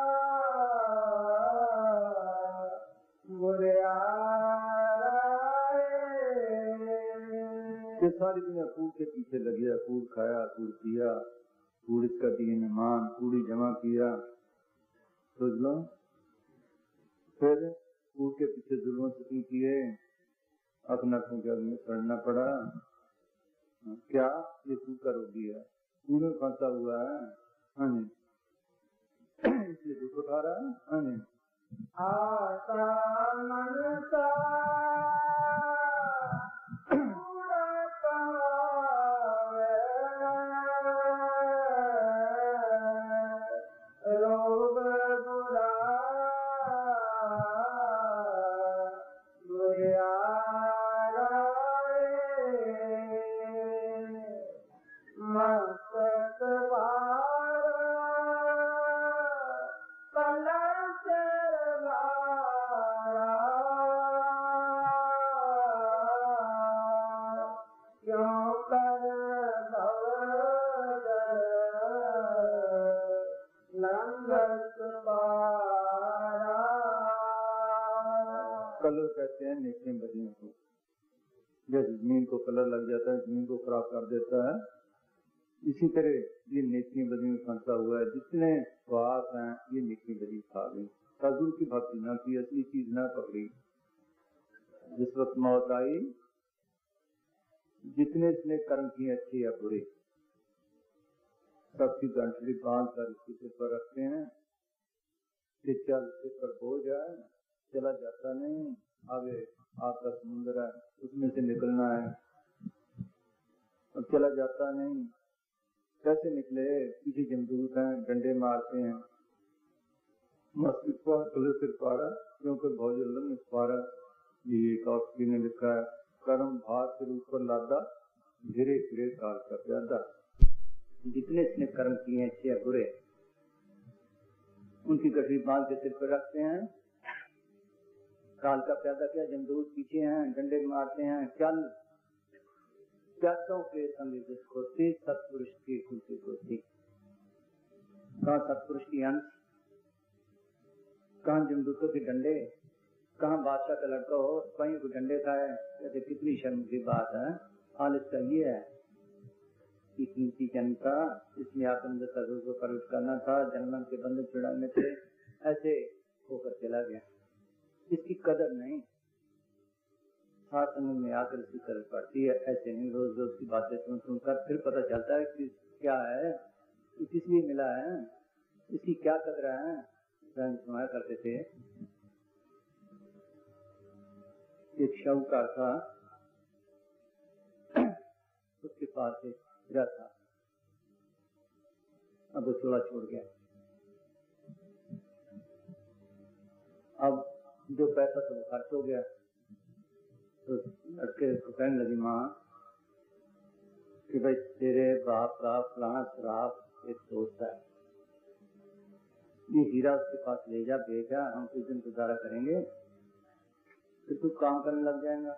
बुरा। ये सारी दुनिया कूड़ के पीछे लगी है। कूड़ खाया, कूड़ पिया, कूड़ इसका दीन ईमान, कूड़ी जमा किया, सोच लो। फिर कूड़ के पीछे जुल्म से किए, अपना में पढ़ना पड़ा। क्या ये कूड़ का रोगी है, कूड़ में फंसा हुआ है। हाँ जी, इसलिए दुख उठा रहा है। हाँ जी, आशा मनसा रोग बुरा बुरा। मस्तक कलर कहते हैं नेकियों बदियों को। जैसे जमीन को कलर लग जाता है, जमीन को खराब कर देता है, इसी तरह ये नेकियों बदियों में फंसा हुआ है। जितने स्वाद हैं ये नेकी बदी खा गई। साधु की भक्ति न की, असली चीज न पकड़ी। जिस वक्त मौत आई, जितने इसने कर्म किए अच्छे या बुरे, सबकी गंठली बांध कर इसके सिर पर रखते हैं कि चल सिर पर हो जाए, चला जाता नहीं, आगे आपका समुद्र है उसमें से निकलना है, अब चला जाता नहीं, कैसे निकले? पीछे जमदूत हैं, डंडे मारते हैं। मस्तिष्क पर सिर पारा क्योंकि भौजल पारा। ये कॉफी ने लिखा है, कर्म भार सिर ऊपर लादा, गिरे फिरे काल का प्यादा, जितने इसने कर्म किए अच्छे या बुरे, उनकी गठरी बांध के सिर पर रखते हैं। काल का प्यादा क्या, जमदूत पीछे हैं, डंडे मारते हैं, चल प्यादों के संग खोती, सत्पुरुष की खुशी खोती। कहाँ सत्पुरुष की अंश, कहाँ जमदूतों के डंडे, कहाँ बादशाह का लड़का हो कहीं को डंडे खाए। कहते कितनी शर्म की बात है। हाल इसका ये है कि कीमती जनता, इसमें आत्म सर्व को प्रवेश करना था, जन्म के बंधन छुड़ाने थे, ऐसे होकर चला गया। इसकी कदर नहीं, साथ में आकर इसकी कदर पड़ती है। ऐसे नहीं रोज रोज की बातें सुन सुनकर फिर पता चलता है कि क्या है, कि किस लिए मिला है, इसकी क्या कदर है। सुनाया करते थे, एक शाहूकार था, उसके पास एक हीरा था, अब वो चोला छोड़ गया। अब जो पैसा तो खर्च हो गया, तो लड़के को कहने लगी माँ कि भाई तेरे बाप का फलाना शराब एक दोस्त है, ये हीरा उसके पास ले जा, बेचा, हम कुछ दिन गुजारा करेंगे, फिर तू काम करने लग जाएगा।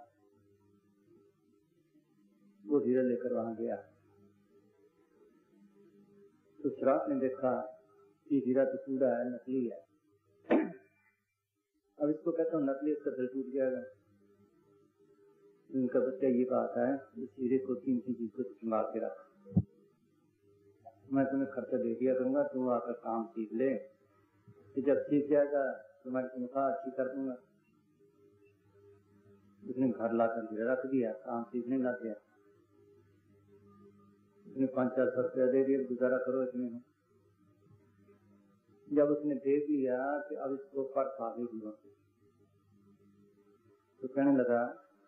वो हीरा लेकर वहां गया तो शराब ने देखा कि हीरा तो कूड़ा है, नकली है। अब इसको कहता हूँ नकली, इसका दिल टूट जाएगा। उनका बच्चा ये बात है, इस हीरे को कीमती चीज को संभाल के रख, मैं तुम्हें खर्चा दे दिया करूंगा, तुम आकर काम सीख ले, तो जब सीख जाएगा तुम्हारी तनख्वाह अच्छी कर दूंगा। उसने घर लाकर हीरा रख दिया, काम सीखने लग गया। उसने पाँच चार सौ रुपया दे दिया, गुजारा करो इसमें। जब उसने दे दिया कि अब इसको पर भागे दिया, तो कहने लगा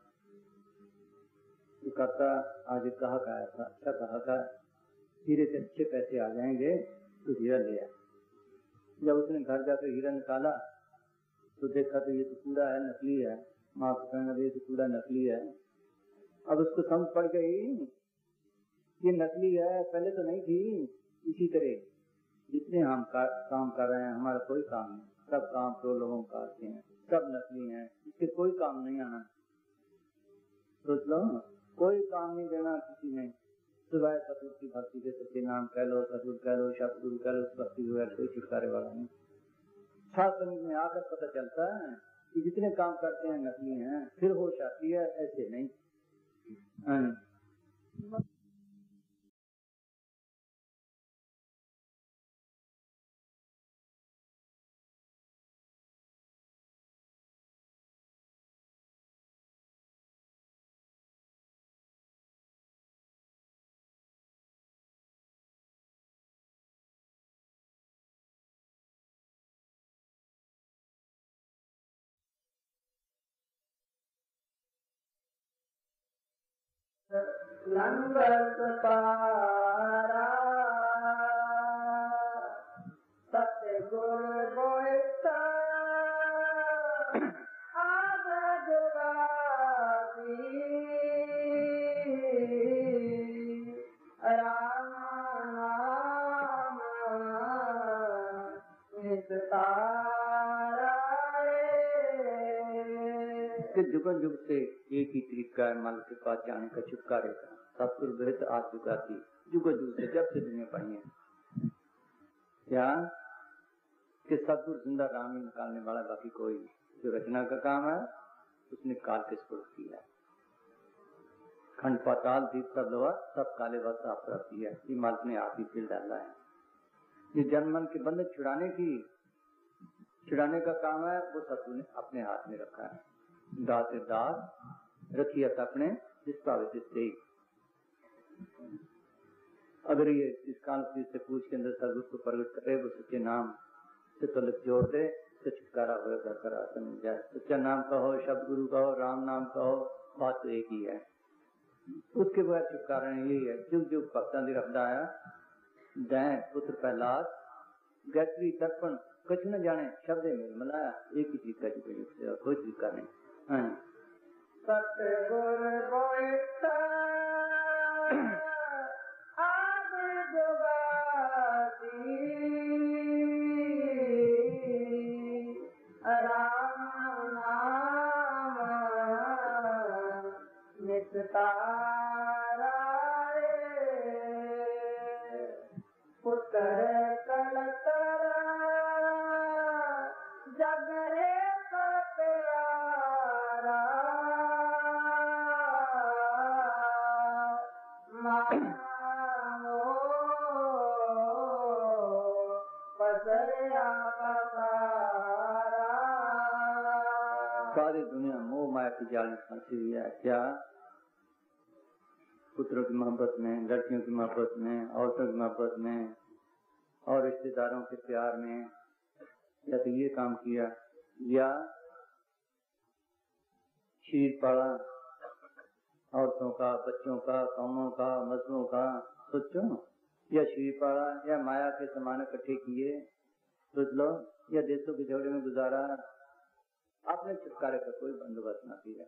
कि काका आज एक ग्राहक आया था, अच्छा ग्राहक है, हीरे से अच्छे पैसे आ जाएंगे, तो हीरा ले आया। जब उसने घर जाकर हीरा निकाला तो देखा तो ये तो कूड़ा है, नकली है। माँ को कहने लगे तो कूड़ा नकली है। अब उसको समझ पड़ गई ये नकली है, पहले तो नहीं थी। इसी तरह जितने हम का, काम कर रहे हैं, हमारा कोई काम नहीं, सब काम तो लोगों का आते हैं, सब नकली हैं, इससे कोई काम नहीं आना। सोच लो, कोई काम नहीं देना किसी ने, सुबह सतगुरु की भक्ति के सच्चे नाम कह लो, सतगुरु कह लो, सतगुरु कह लो, भक्ति बगैर कोई छुटकारे वाला नहीं। शास्त्र में आकर पता चलता है कि जितने काम करते हैं नकली हैं, फिर होश आती है, ऐसे नहीं। लंगत पारा सतगुर बोलता आद जुगादी राम नाम निस्तारा। जुग जुग से एक ही तरीका है मालिक के पास जाने का, छुटकारे का। सतगुरु बेहद आ चुका थी जुग जुग से, जब से दुनिया पड़ी है। क्या कि सतगुरु जिंदा राम ही निकालने वाला, बाकी कोई जो रचना का काम है उसने काल के स्पुर्द किया। खंड पाताल दीप सब लोहा सब काले वक्त साफ रहती है, ये मालिक ने आप ही दिल डाला है। ये जन्म मन के बंधन छुड़ाने की छुड़ाने का काम है, वो सतगुरु ने अपने हाथ में रखा है। दास दास रखिए अपने जिस भावे से। अगर ये इस काल से पूछ के अंदर सतगुरु को प्रकट करे, वो सच्चे नाम से तलक जोड़ दे, तो छुटकारा होगा, करा समझ जाए। सच्चा नाम कहो, शब्द गुरु कहो, राम नाम कहो, बात तो एक ही है। उसके बाद छुटकारा यही है। जुग जुग भक्तां दी रखदा है, दैन पुत्र प्रहलाद गायत्री तर्पण कुछ न जाने, शब्द मेल मिलाया, एक ही चीज का जुग, कोई तरीका नहीं। हाँ सतगुर बोलता आदि जुगाती राम नाम निस्तारा पुत्र कलतर जगरे प्यारा मानो पसरिया पसारा। सारी दुनिया मोह माया की जाल में फंसी हुई है। क्या पुत्रों की मोहब्बत में, लड़कियों की मोहब्बत में, औरतों की मोहब्बत में और रिश्तेदारों के प्यार में, या तो ये काम किया या शरीर पाला, औरतों का, बच्चों का, कौमों का, मजलों का, सोचो, या शरीर पाला या माया के सामान इकट्ठे किए, सोच लो, या देशों के झगड़े में गुजारा, आपने छुटकारे का कोई बंदोबस्त न किया।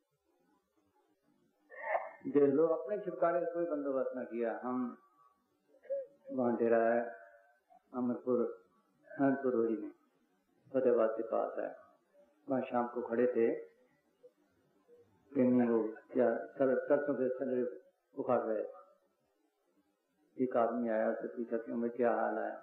देख लो, अपने छुटकारे का कोई बंदोबस्त न किया। हम वहां डेरा है अमरपुर अनंतपुर रोही में, फतेहाबाद के पास है, वहाँ शाम को खड़े थे, वो क्या सरसों के सर उखाड़ रहे। एक आदमी आया, उससे पूछा कि मैं क्या हाल है?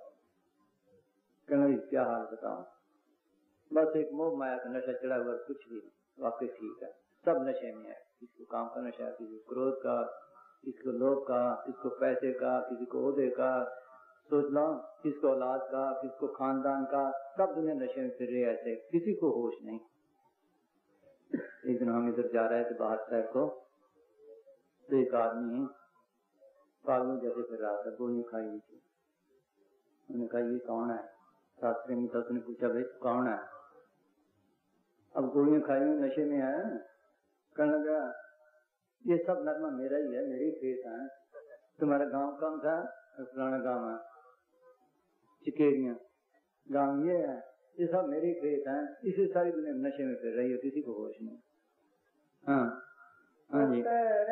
कहना क्या हाल बताओ? बस एक मोह माया का नशा चढ़ा हुआ, कुछ भी वाकई ठीक है, सब नशे में है। किसी को काम का नशा, किसी को क्रोध का, किसी को लोभ का, किसी को पैसे का, किसी को ओहदे का, सोच लो, किसको औलाद का, किसको खानदान का, सब दुनिया नशे में फिर रहे। ऐसे किसी को होश नहीं। एक दिन हम इधर जा रहे थे बाहर शहर को, तो एक आदमी पागलों जैसे फिर रहा था, गोलियां खाई हुई थी। उन्होंने कहा ये कौन है? शास्त्री में था, उसने पूछा भाई कौन है? अब गोलियां खाई हुई नशे में है। कहने लगा ये सब नरमा मेरा ही है, मेरे ही खेत है। तुम्हारा गांव कौन था? पुराना गांव है चिकेरिया गांव, ये है, ये सब मेरे खेत हैं। इसी सारी दुनिया नशे में फिर रही है, किसी को होश नहीं। हाँ हाँ जी,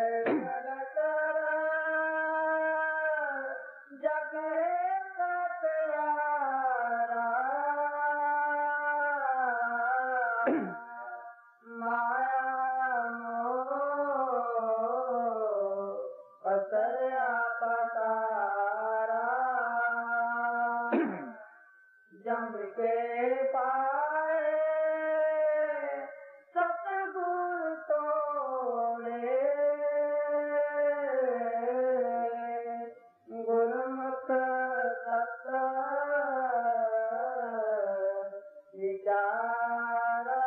जम के पाए सतगुर तोड़े गुरमुख सत विचारा।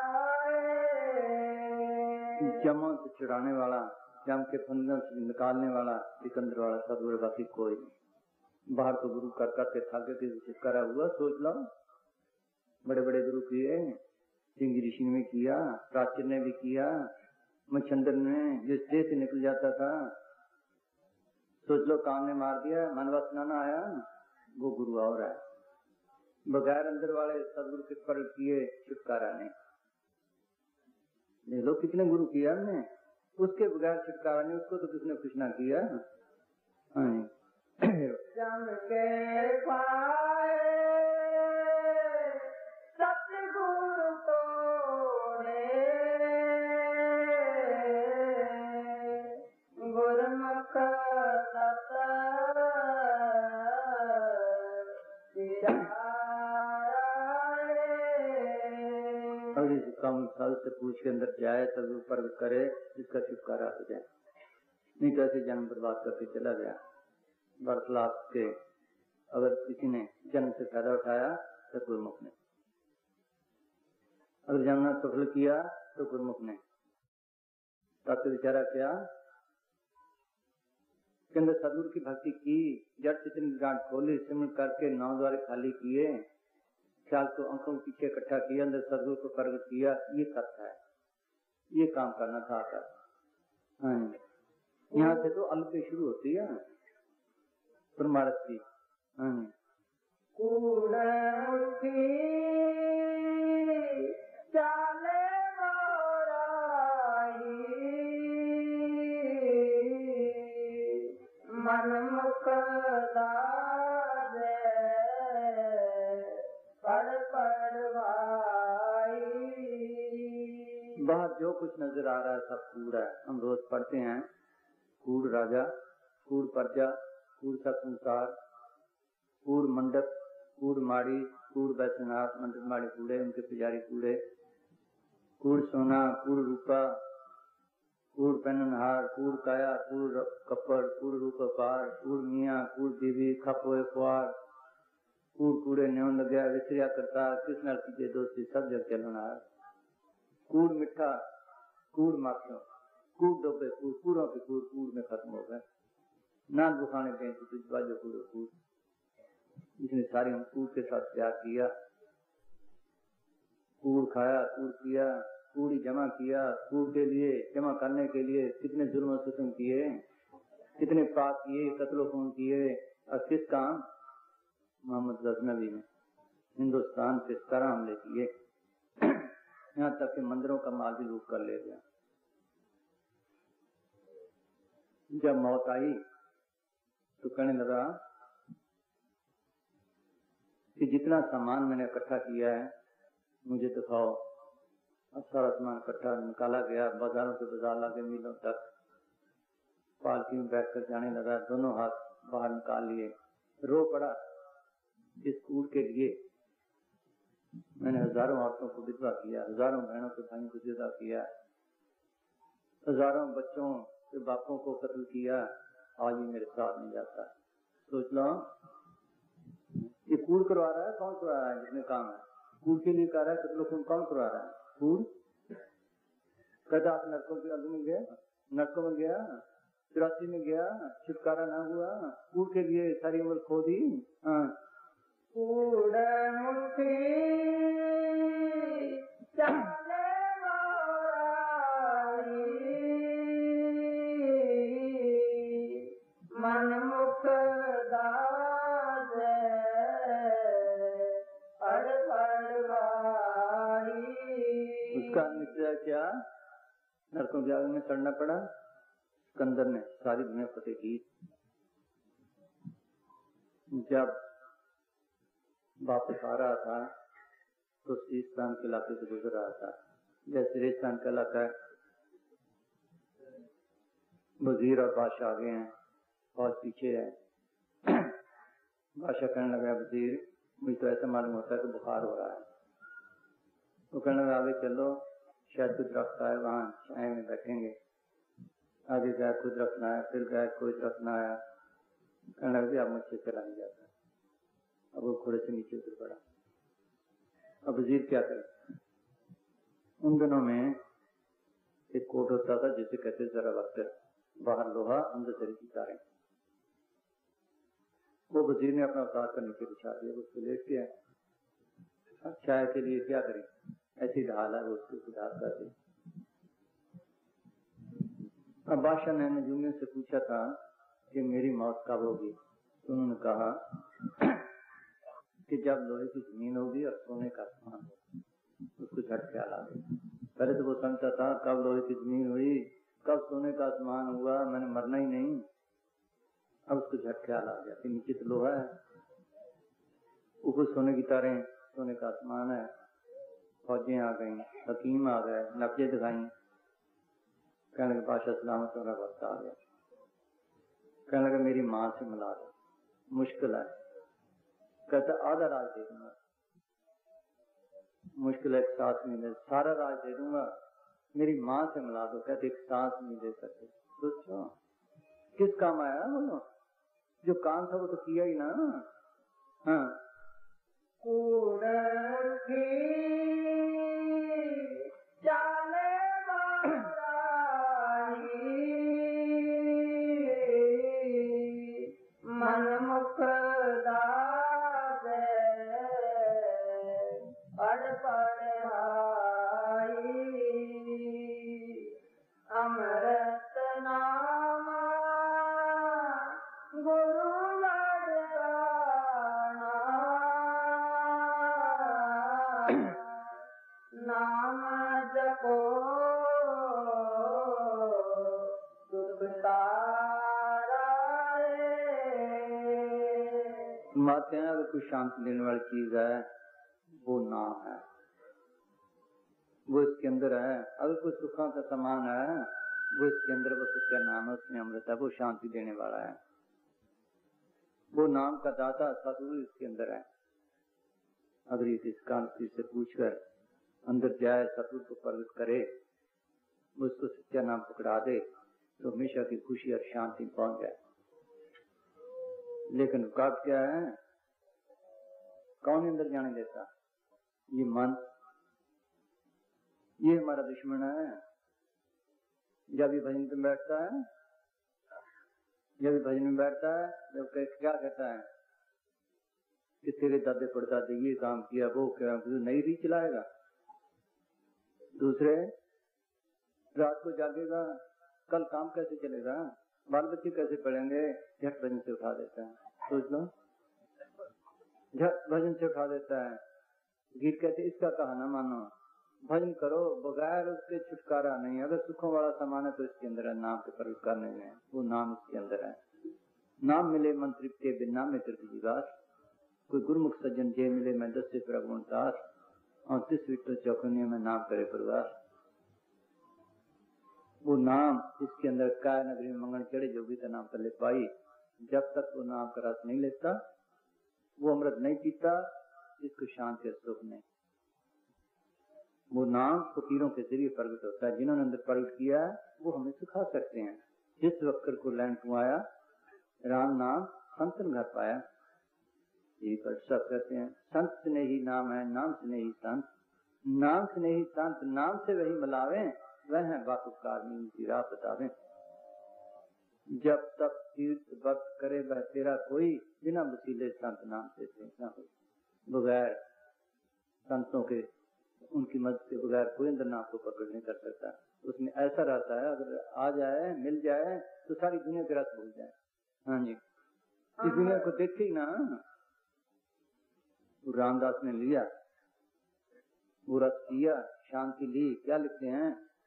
जमों से छुड़ाने वाला, जम के फंदों से निकालने वाला, सिकंदर वाला सदगुरु बाकी कोई नहीं। बाहर तो गुरु कर करके थाके के छुटकारा हुआ। सोच लो, बड़े बड़े गुरु किए, सिंह ऋषि ने किया, प्राचीन ने भी किया, मच्छंदर ने जिस देह से निकल जाता था, सोच लो काम ने मार दिया, मन वासना ना आया, वो गुरु और है। बगैर अंदर वाले सदगुरु के पर किए छुटकारा नहीं। देख लो कितने गुरु किया हमने, उसके बगैर छुटकारा नहीं, उसको तो किसने कुछ ना किया। हाँ जम के पाए सतगुरु तोड़े गुरमुख सत और इस कम साल से पूछ के अंदर जाए तब ऊपर करे, इसका छुटकारा हो जाए। नहीं तो ऐसे जन्म बर्बाद करके चला गया। वार्तालाप के अगर किसी ने जन्म से फायदा उठाया तो गुरमुख ने, अगर जन्म सफल किया तो गुरमुख ने। तब तो विचारा क्या के अंदर सदगुरु की भक्ति की, जड़ चितन गांठ खोली, सिमरन करके नौ द्वारे खाली किए, ख्याल को अंकों के पीछे इकट्ठा किया, अंदर सदगुरु को प्रगट किया। ये कथा है, ये काम करना था आकर। हाँ, यहाँ से तो अल्प शुरू होती है परमारथ की। हाँ, कूड़ उठी चाले मोराई मन मुख दाजे पढ़ पढ़ भाई। बाहर जो कुछ नजर आ रहा है सब कूड़ है। हम रोज पढ़ते हैं कूड़ राजा, कूड़ प्रजा, कूड़ सब संसार, कूड़ मंडप, कूड़ माड़ी, कूड़ बैठनाथ, मंडप माड़ी कूड़े, उनके पुजारी कूड़े, कूड़ सोना, कूड़ रूपा, कूड़ पहननहार, कूड़ काया, कूड़ कपड़, कूड़ रूप पार, कूड़ मियाँ, कूड़ बीवी, खप होए खुआर, कूड़ कूड़े न्यों लग्या विसरिया करता, किस नाल कीजे दोस्ती सब जग चलनार, कूड़ मिठा, कूड़ माखियों, कूड़ डोबे, कूड़ कूड़ों के कूड़ कूड़ में खत्म हो गए। नान बुखाने गए तो तुझ बाजो कूड़ो कूड़। इसने सारी हम कूड़ के साथ प्यार किया, कूड़ खाया, कूड़ किया, कूड़ जमा किया, कूड़ के लिए जमा करने के लिए कितने जुल्म सितम किए, कितने पाप किए, कत्लो खून किए, और किस काम मोहम्मद गजनवी ने हिंदुस्तान पे सत्रह हमले किए, यहाँ तक कि मंदिरों का माल भी लूट कर ले गया। जब मौत आई तो कहने लगा कि जितना सामान मैंने इकट्ठा किया है मुझे दिखाओ। अब सारा सामान इकट्ठा निकाला गया, बाजारों से बाजार लाके मीलों तक पालकी में बैठकर जाने लगा, दोनों हाथ बाहर निकाल लिए, रो पड़ा। इस कूड़ के लिए मैंने हजारों औरतों को विधवा किया, हजारों बहनों के भाइयों को जुदा किया, हजारों बच्चों के बापों को कत्ल किया, आज ही मेरे साथ नहीं जाता। सोच लो ये कूड़ करवा रहा है, कौन करवा रहा है जिसमें काम है? कूड़ के लिए कर रहा है, कत्लो खून कौन करवा रहा है? कूड़। कहता आप नरकों के अग्नि में गया, नरकों में गया, चौरासी में गया, छुटकारा ना हुआ, कूड़ के लिए सारी उम्र खो दी। हाँ, कूड़ मुट्ठी चाले वाली, मन मुख दाजे पढ़ पढ़ भाई। उसका निश्चय क्या? नरकों के आग में सड़ना पड़ा। सिकंदर ने सारी दुनिया फतेह की। जब वापस आ रहा था तो सीस्तान के इलाके से गुजर रहा था। जैसे रेस्तान का इलाका है, वजीर और बादशाह आगे हैं, फौज पीछे है। बादशाह कहने लगा, वजीर मुझे तो ऐसा मालूम होता है कि बुखार हो रहा है। वो कहने लगा, आगे चलो, शायद कुछ दरख्त आए, वहाँ छाए में बैठेंगे। आगे गया, कोई दरख्त ना आया, फिर गया, कोई दरख्त ना आया। कहने लगा, अब मुझसे चला नहीं जाता। अब वो घोड़े से नीचे उतर पड़ा। अब वजीर क्या करे? उन दिनों में एक कोट होता था जिसे कहते जरा वक्त, बाहर लोहा अंदर जरी की तारें। वो वजीर ने अपना उतार कर नीचे बिछा दिया, उसको लेट गया। अच्छा के लिए क्या करें, ऐसी ढाल है, वो उसको सुधार कर दी। अब बादशाह ने नजूमियों से पूछा था कि मेरी मौत कब होगी? तो उन्होंने कहा कि जब लोहे की जमीन होगी और सोने का आसमान होगा। उसको झट ख्याल आ गया। पहले तो वो समझता था कब लोहे की जमीन हुई, कब सोने का आसमान हुआ, मैंने मरना ही नहीं। अब उसको झट ख्याल आ गया कि नीचे तो लोहा है, ऊपर सोने की तारें, सोने का आसमान है। फौजें आ गई, हकीम आ गए, नब्जें दिखाई। कहने लगे, बादशाह सलामत होने का वक्त आ गया। कहने लगा, मेरी माँ से मिला दो, मुश्किल है। कहता आधा राज दे दूंगा, मुश्किल है, एक सांस नहीं दे, सारा राज दे दूंगा, मेरी माँ से मिला दो। कहते एक सांस नहीं दे सकते। सोचो किस काम आया? बोलो, जो काम था वो तो किया ही ना। हाँ, कूड़ मुट्ठी चाले वाली, मन मुख दाजे पढ़ पढ़ भाई। अमृत नाम गुरु वरदाना, नाम जपो दुख तारा रे मानते हैं अगर कोई शांति देने वाली चीज है वो नाम है, वो इसके अंदर है। अगर कोई सुखों का सामान है वो इसके अंदर, वो सच्चा नाम है, उसमें अमृत है, वो शांति देने वाला है, वो नाम का दाता सतगुरु इसके अंदर है। अगर ये इस कांति से पूछकर अंदर जाए, सतगुरु को प्रकट करे, वो उसको सच्चा नाम पकड़ा दे तो हमेशा की खुशी और शांति पहुंच जाए। लेकिन रुकावट क्या है? कौन अंदर जाने देता? ये मन, ये हमारा दुश्मन है। जब ये भजन में बैठता है, जब ये भजन में बैठता है, जब क्या कहता है कि तेरे दादे परदादे ये काम किया, वो क्या, नई री चलाएगा। दूसरे रात को जागेगा, कल काम कैसे चलेगा, बाल बच्चे कैसे पढ़ेंगे, झट भजन से उठा देता है। सोच लो, झट भजन से उठा देता है। गीत कहते इसका कहा ना मानो, भजन करो बगैर उसके छुटकारा नहीं। अगर सुखों वाला सामान है तो इसके अंदर है, नाम के प्रयोग करने में, वो नाम इसके अंदर है। नाम मिले मन तृप्ति बिना में तृप्ति विवास, कोई गुरुमुख सज्जन जे मिले मैं दस से प्रगुण दास, और तिस विट्ठल चौकन्या में नाम करे प्रवास। वो नाम इसके अंदर काय नगरी में मंगन चढ़े, जोगी का नाम पल्ले पाई। जब तक वो नाम का रस नहीं लेता, वो अमृत नहीं पीता, इसको शांति और सुख नहीं। वो नाम फकीरों के जरिए प्रकट होता है। जिन्होंने अंदर प्रकट किया वो हमें सिखा सकते हैं। जिस वक्र को लैंड कुआया, राम नाम संतन घर पाया। ये पर सब कहते हैं संत से नहीं नाम है, नाम से नहीं संत, नाम से नहीं संत, नाम से वही मिलावे, वह है बापुकार में उनकी राह बतावे। जब तक तीर्थ भक्त करे वह तेरा कोई, बिना वसीले संत नाम से न हो। बगैर संतों के, उनकी मदद के बगैर कोई अंदर नाम को पकड़ नहीं कर सकता। उसमें ऐसा रहता है, अगर आ जाए मिल जाए तो सारी दुनिया के रस भूल जाए। हाँ जी, इस दुनिया को देखे ही ना। रामदास ने लिया, वो रस किया, शांति ली। क्या लिखते हैं?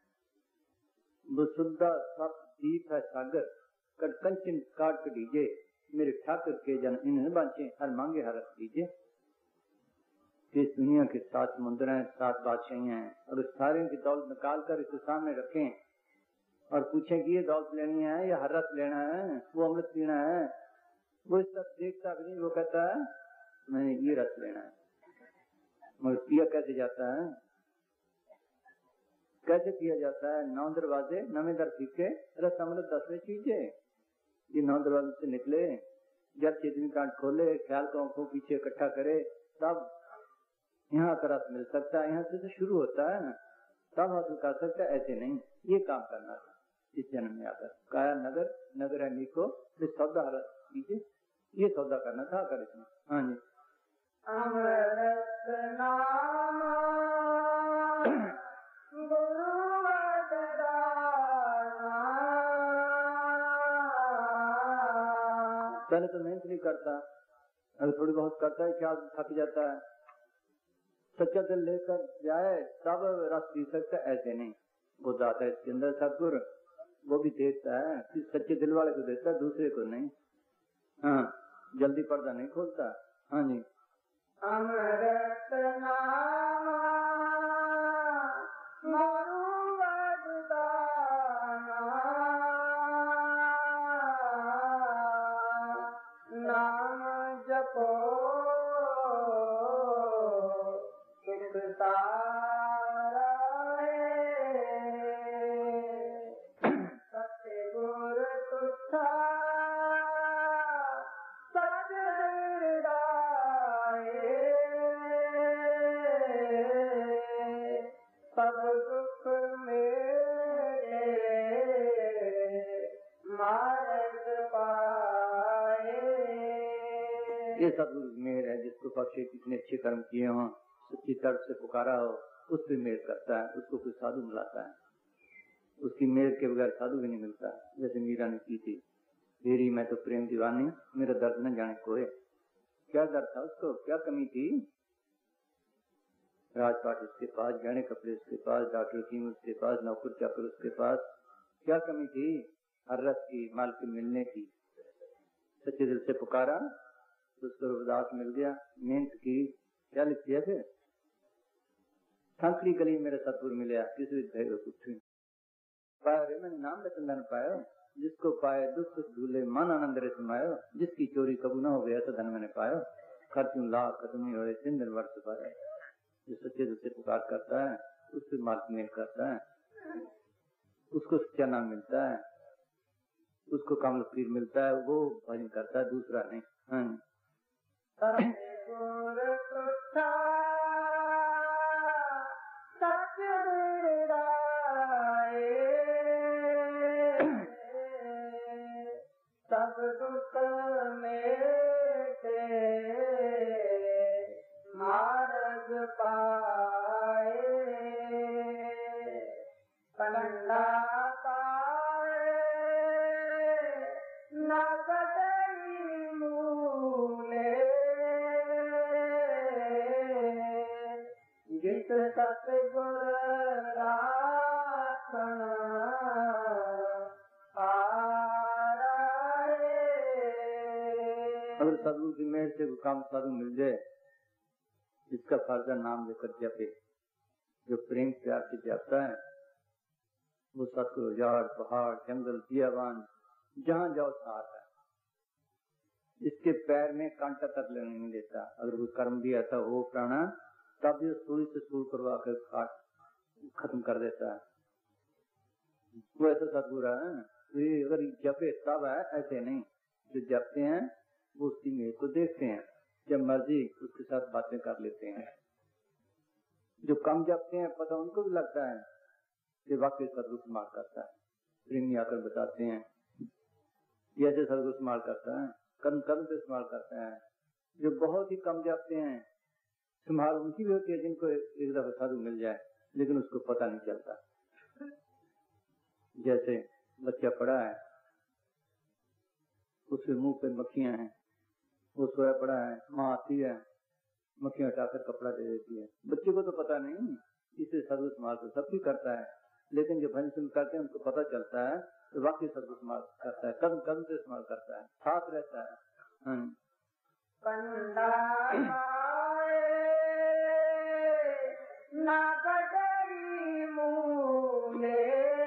वसुधा सब दीप है सागर, कट कंचन काट कर दीजे, मेरे ठाकुर के जन इन्हें बांचे, हर मांगे हर रस दीजिए। इस दुनिया के सात समुद्र हैं, सात बादशाही हैं, और उस सारे की दौलत निकाल कर इसे सामने रखें और पूछें कि ये दौलत लेनी है या हर रस लेना है, वो अमृत पीना है, वो इस तक देखता भी नहीं। वो कहता है मैंने ये रस लेना है। मगर पिया कैसे जाता है? कैसे पिया जाता है? नौ दरवाजे नवे दर फीके, रस अमृत दसवें चीजे। ये नौ दरवाजे से निकले, जब चेतनी कांड खोले, ख्याल को आंखों पीछे इकट्ठा करे, तब यहाँ का रस मिल सकता है। यहाँ से तो शुरू होता है, तब हासिल कर सकता है। ऐसे नहीं, ये काम करना था इस जन्म में आकर। काया नगर नगर है नीको, सौदा रस कीजिए, ये सौदा करना था कर इसमें। हाँ जी, अमृत नाम पहले तो मेहनत नहीं करता, अगर थोड़ी बहुत करता है क्या थक जाता है। सच्चा दिल लेकर जाए तब रस पी सकता है, ऐसे नहीं। वो दाता है इसके अंदर सतगुरु, वो भी देता है, सच्चे दिल वाले को देता है, दूसरे को नहीं। हाँ, जल्दी पर्दा नहीं खोलता। हाँ जी, अमृत नाम नाम जपो सुख सारा सत्य गुर तुच्छा सब दुख मेरे मार्ग पाए। ये सतगुरु मेहर है। जिसको पक्षी कितने अच्छे कर्म किए हों, सच्ची तर्क से पुकारा हो, उस पर मेहर करता है। उसको कोई साधु मिलाता है, उसकी मेहर के बगैर साधु भी नहीं मिलता। जैसे मीरा ने की थी, तेरी मैं तो प्रेम दीवानी, मेरा दर्द न जाने कोई। क्या दर्द था उसको, क्या कमी थी? राजपाट उसके पास, गहने कपड़े उसके पास, डॉक्टर की उसके पास, नौकर चाकर उसके पास, क्या कमी थी? हर रस की, माल के मिलने की। सच्चे दिल से पुकारा तो उसको रविदास मिल गया, मेहनत की, क्या लिख दिया फिर, थंकड़ी गली मेरे सतगुर मिले, किसी कुछ पाया रे मैंने नाम रतन पायो, जिसको पाए दुख झूले मन आनंद रे समायो, जिसकी चोरी कबू न हो गया तो धन मैंने पायो, खर्चू लाख खत्म हो तीन दिन वर्ष पाया। जो सच्चे सच्चे पुकार करता है उससे मार्ग मेल करता है, उसको सच्चा नाम मिलता है, उसको कमल पीर मिलता है, वो भजन करता है, दूसरा नहीं। हाँ। सब दुख मेटे मार्ग पाए, कंडा पाए न कटई मूले, जिस सतगुर राखण अगर सदगुरु की मेहर से काम साधु मिल जाए, जिसका फर्जा नाम लेकर जपे, जो प्रेम प्यार से जपता है, वो सतगुरु झाड़ पहाड़ जंगल बियाबान जहाँ जाओ साथ है, इसके पैर में कांटा तक लेने नहीं देता। अगर वो कर्म भी ऐसा हो प्राणा, तब भी सुई से सुई करवा कर काट खत्म कर देता है। वो ऐसा सतगुरु है, तो ये अगर जपे तब है, ऐसे नहीं। जो जपते हैं वो उसकी मेहर को देखते हैं, जब मर्जी उसके साथ बातें कर लेते हैं। जो कम जपते हैं पता उनको भी लगता है कि वाकई सदगुरु स्मार्ट करता है। प्रेमी आकर बताते हैं ये ऐसे सदगुरु स्मार्ट करता है, कदम कदम से स्मार्ट करता है। जो बहुत ही कम जपते हैं, संभाल उनकी भी होती है जिनको एक दफा साधु मिल जाए, लेकिन उसको पता नहीं चलता। जैसे बच्चा पड़ा है, उसके मुंह पे मक्खियां हैं, वो सोया पड़ा है, माँ आती है, मक्खियां हटाकर कपड़ा दे देती है। बच्चे को तो पता नहीं, इसे सदगुरु स्मार्ट तो सब भी करता है, लेकिन जो भजन सुन करते हैं उनको पता चलता है तो वाकई सदगुरु स्मार्ट करता है, कदम कदम से स्मार्ट करता है, साथ रहता है। हाँ। ना कटई मूले,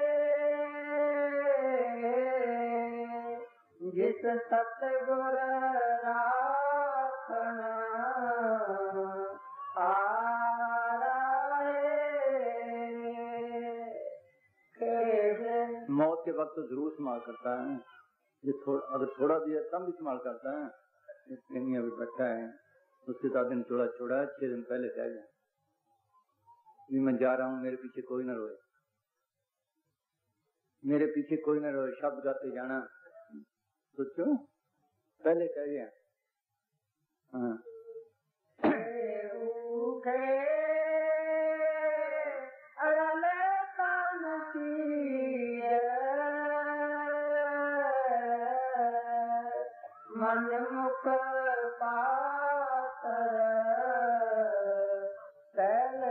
जिस सतगुर राखण मौत के वक्त तो जरूर इस्तेमाल करता है, जो थोड़ा अगर थोड़ा दिया तब इस्तेमाल करता है। प्रेमी अभी बैठा है, उसके साथ दिन थोड़ा छोड़ा, छह दिन पहले कह गया मैं जा रहा हूँ, मेरे पीछे कोई न रोए, मेरे पीछे कोई न रोए, शब्द गाते जाना। सोचो पहले कह गया। हाँ। मन मुख पातर तैल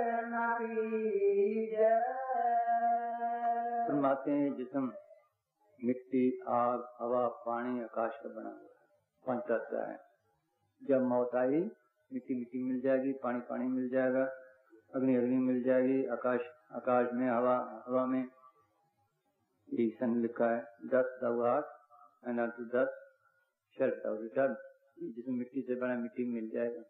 फरमाते हैं जिस्म मिट्टी, आग, हवा, पानी, आकाश का बना हुआ है, पांच तत्व है। जब मौत आई, मिट्टी मिट्टी मिल जाएगी, पानी पानी मिल जाएगा, अग्नि अग्नि मिल जाएगी, आकाश आकाश में, हवा हवा में। ये सन लिखा है दस दवाट एंड टू दस शर्त रिटर्न, जिसमें मिट्टी से बना मिट्टी मिल जाएगा।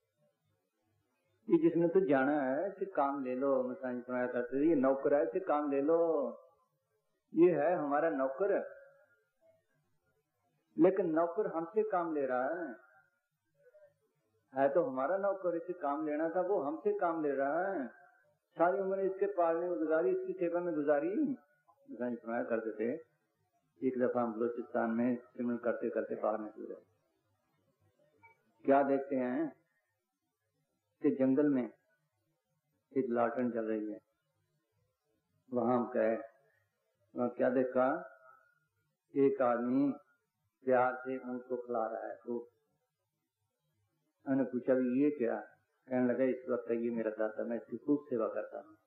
ये जिसने तो जाना है फिर काम ले लो, मसाज बनाया करते, ये नौकर है फिर काम ले लो, ये है हमारा नौकर, लेकिन नौकर हमसे काम ले रहा है, है तो हमारा नौकर, इसे काम लेना था, वो हमसे काम ले रहा है। सारी उम्र इसके पालने में गुजारी, इसकी सेवा में गुजारी। बनाया करते थे। एक दफा हम बलोचिस्तान में सिमरन करते करते बाहर निकल गए, क्या देखते हैं कि जंगल में एक लालटेन जल रही है। वहां हम गए, वहां क्या देखा, एक आदमी प्यार से ऊँट को खिला रहा है। तो मैंने पूछा भी ये क्या, कहने लगा इस वक्त ये मेरा दादा, मैं इसकी खूब सेवा करता हूँ,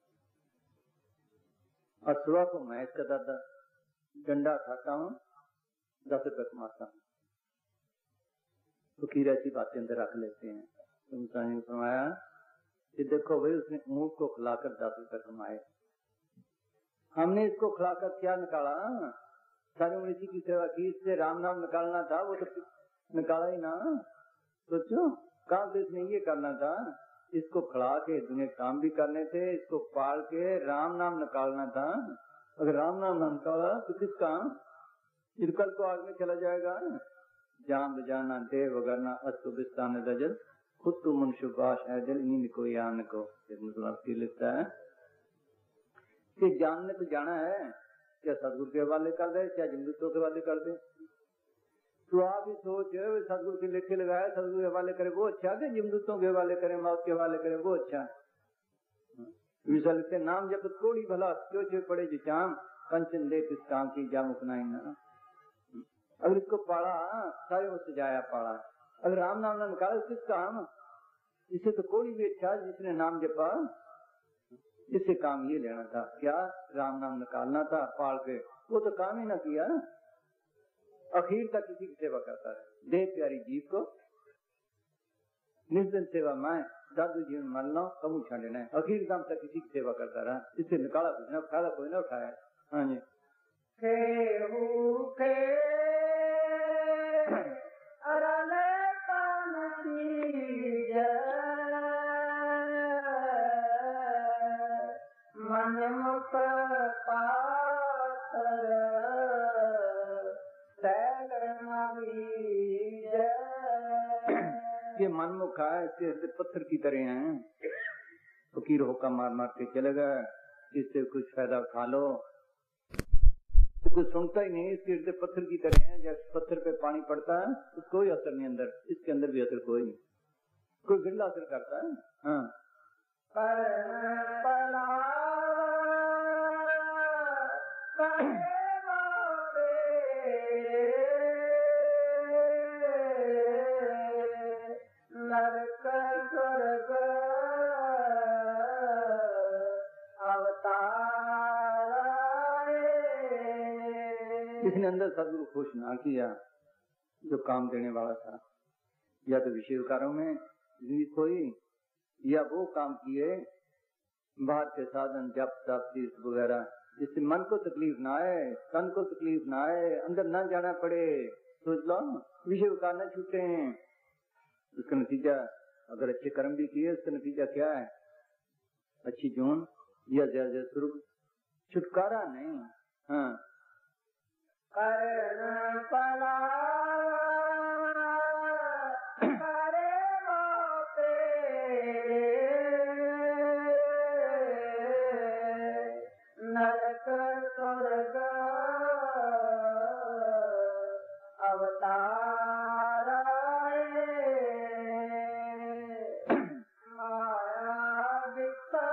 और सुबह को मैं इसका दादा डंडा खाता हूँ, दस रुपये कमाता हूँ। फकीर ऐसी बातें अंदर रख लेते हैं। तुम ने फरमाया कि देखो भाई उसने ऊँट को खिलाकर दस रुपए कमाए, हमने इसको खिलाकर क्या निकाला, सारी उम्र इसी की सेवा की, इससे राम नाम निकालना था, वो तो निकाला ही ना। सोचो कहाँ से इसने ये करना था, इसको खिला के दुनिया काम भी करने थे, इसको पाल के राम नाम निकालना था। अगर राम नाम ना निकाला तो किस काम, फिर कल को आग में चला जाएगा। जान बजाना दे वगरना अस्तु बिस्तान रजत खुद तू मनुष्य बाश है दिल नींद को यान को। मतलब लिखता है कि जानने तो जाना है, क्या सदगुरु के हवाले कर दे, क्या जमदूतों के हवाले कर दे। तो आप ही सोच, सदगुरु के लेखे लगाया, सदगुरु के हवाले करे वो अच्छा, कि जमदूतों के हवाले करे, मौत के हवाले करे वो अच्छा। विशा लिखते नाम जब थोड़ी भला क्यों छे पड़े जो चाम कंचन दे किस काम की जा मुकनाई ना। अगर इसको पाड़ा सारे वो सजाया पाड़ा, अगर राम नाम ना निकाला किस काम, इससे तो कोई भी अच्छा जिसने नाम जपा, इससे काम ये लेना था, क्या राम नाम निकालना था पाल के, वो तो काम ही ना किया। अखीर तक किसी की सेवा करता है, दे प्यारी जीव को निर्जन सेवा मैं दादू जीवन मान लो कबू छाने न, अखीर दम तक किसी की सेवा करता रहा, इससे निकाला कुछ ना, फायदा कोई ना उठाया। हाँ जी के अरले मन मुख पातर ये मनमुख है, इसके हृदय पत्थर की तरह हैं। फकीर होकर मार मार के चले गए, इससे कुछ फायदा उठा लो, कुछ सुनता ही नहीं, इसके हृदय पत्थर की तरह है। जब पत्थर पे पानी पड़ता है तो कोई असर नहीं अंदर, इसके अंदर भी असर कोई नहीं, कोई गिरला असर करता है। हाँ नरक स्वर्ग अवतार। इसने अंदर सदगुरु खुश ना किया जो काम देने वाला था, या तो विषय विकारों में जिंदगी खोई, या वो काम किए बाहर के साधन जप तप तीर्थ वगैरह, जिससे मन को तकलीफ ना आए, तन को तकलीफ ना आए, अंदर ना जाना पड़े। सोच लो विषय विकार न छूटे हैं, उसका नतीजा अगर अच्छे कर्म भी किए उसका नतीजा क्या है, अच्छी जून या जय स्वरूप, छुटकारा नहीं। हाँ कर्ण पला करे मोते नरक स्वर्ग अवतार। माया दिखा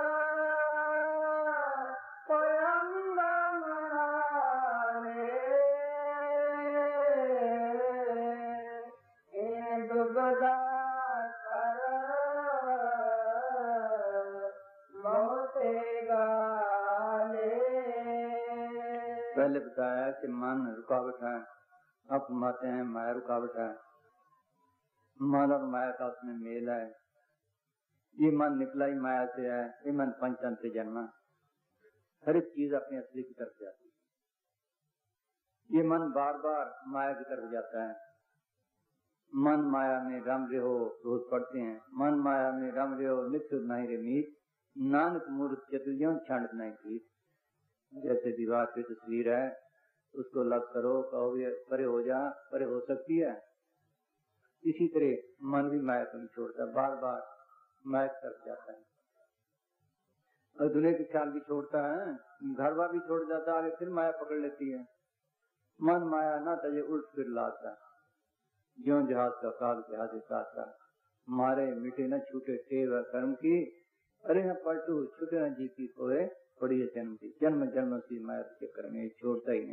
पहले बताया कि मन रुकावट है, अब फरमाते हैं माया रुकावट है। मन और माया का उसमें मेल है, ये मन निकला ही माया से है, ये मन पंचतन से जन्मा, हर एक चीज अपने असली की तरफ जाती है, ये मन बार बार माया की तरफ जाता है। मन माया में रम रहे हो रोज पढ़ते हैं, मन माया में रम रहे हो नित्य नहीं रे मीत, नानक मूर्ख चतुर्यों छंड नहीं पीत। जैसे दीवार की तस्वीर है, उसको लग करो, कहो ये परे हो जा, परे हो सकती है, इसी तरह मन भी माया को नहीं छोड़ता, बार बार माया की तरफ जाता है। और दुनिया के ख्याल भी छोड़ता है, घर बार भी छोड़ जाता है, फिर माया पकड़ लेती है। मन माया ना तजे उल्ट फिर लाता, ज्यों जहाज का काल जहाज साता, मारे मिटे न छूटे टेव कर्म की, अरे न पलटू छूटे न जी की सोए पड़ी जन्म की। जन्म जन्म की माया के चक्कर में छोड़ता ही नहीं,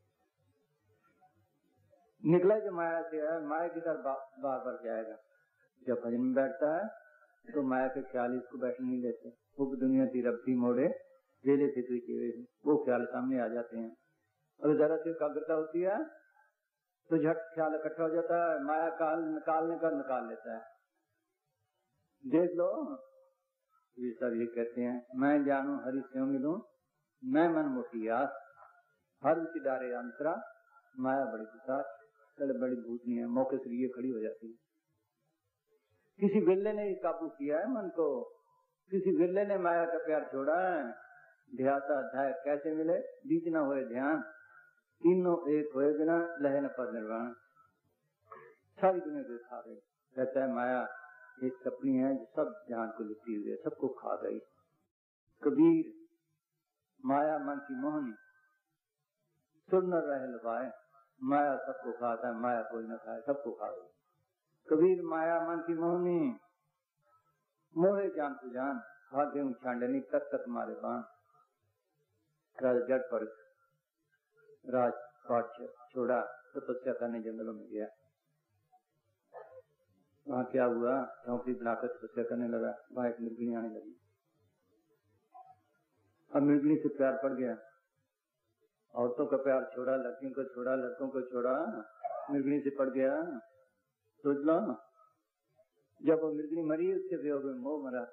निकला जो माया से है, माया की तरफ बार बार जाएगा। जब भजन में बैठता है तो माया के ख्याल इसको बैठने नहीं देते, वो दुनिया की रब्बी मोड़े वेले फिक्री के वो ख्याल सामने आ जाते हैं। अगर जरा सी एकाग्रता होती है तो झट ख्याल इकट्ठा हो जाता है, माया काल निकालने का निकाल लेता है। देख लो ये सब ये कहते हैं, मैं जानू हरि स्यों मिलूं, मैं मन मोटी आस, हर उसी डारे अंतरा, माया बड़ी विशाल, चल बड़ी भूतनी है, मौके से ये खड़ी हो जाती है। किसी बिल्ले ने काबू किया है मन को, किसी बिल्ले ने माया का प्यार छोड़ा है। ध्याता अध्याय कैसे मिले, बीच न होए ध्यान, तीनों एक होए बिना लहे न पद निर्वाण। सारी दुनिया को खा गई। कहता है माया एक सपनी है जो सब ध्यान को लिपटी हुई है, सबको खा गई। कबीर माया मन की मोहनी, सुर न रहे लुभाए, माया सबको खाता है, माया कोई न खाए, सबको खा गई। कबीर माया मन की मोहनी, मोहे जान तू जान, भाग्य छांडनी तक तक मारे बाण। जड़ पर राजपाट छोड़ा, तपस्या करने जंगलों में गया। वहाँ क्या हुआ, झोंपड़ी बनाकर तपस्या करने लगा। वहाँ एक मृगणी आने लगी। अब मृगणी से प्यार पड़ गया। औरतों का प्यार छोड़ा, लड़कियों को छोड़ा, लड़कों को छोड़ा, मृगणी से पड़ गया। सोच लो, जब वो मृगणी मरी उसके वियोग में मोह मरा।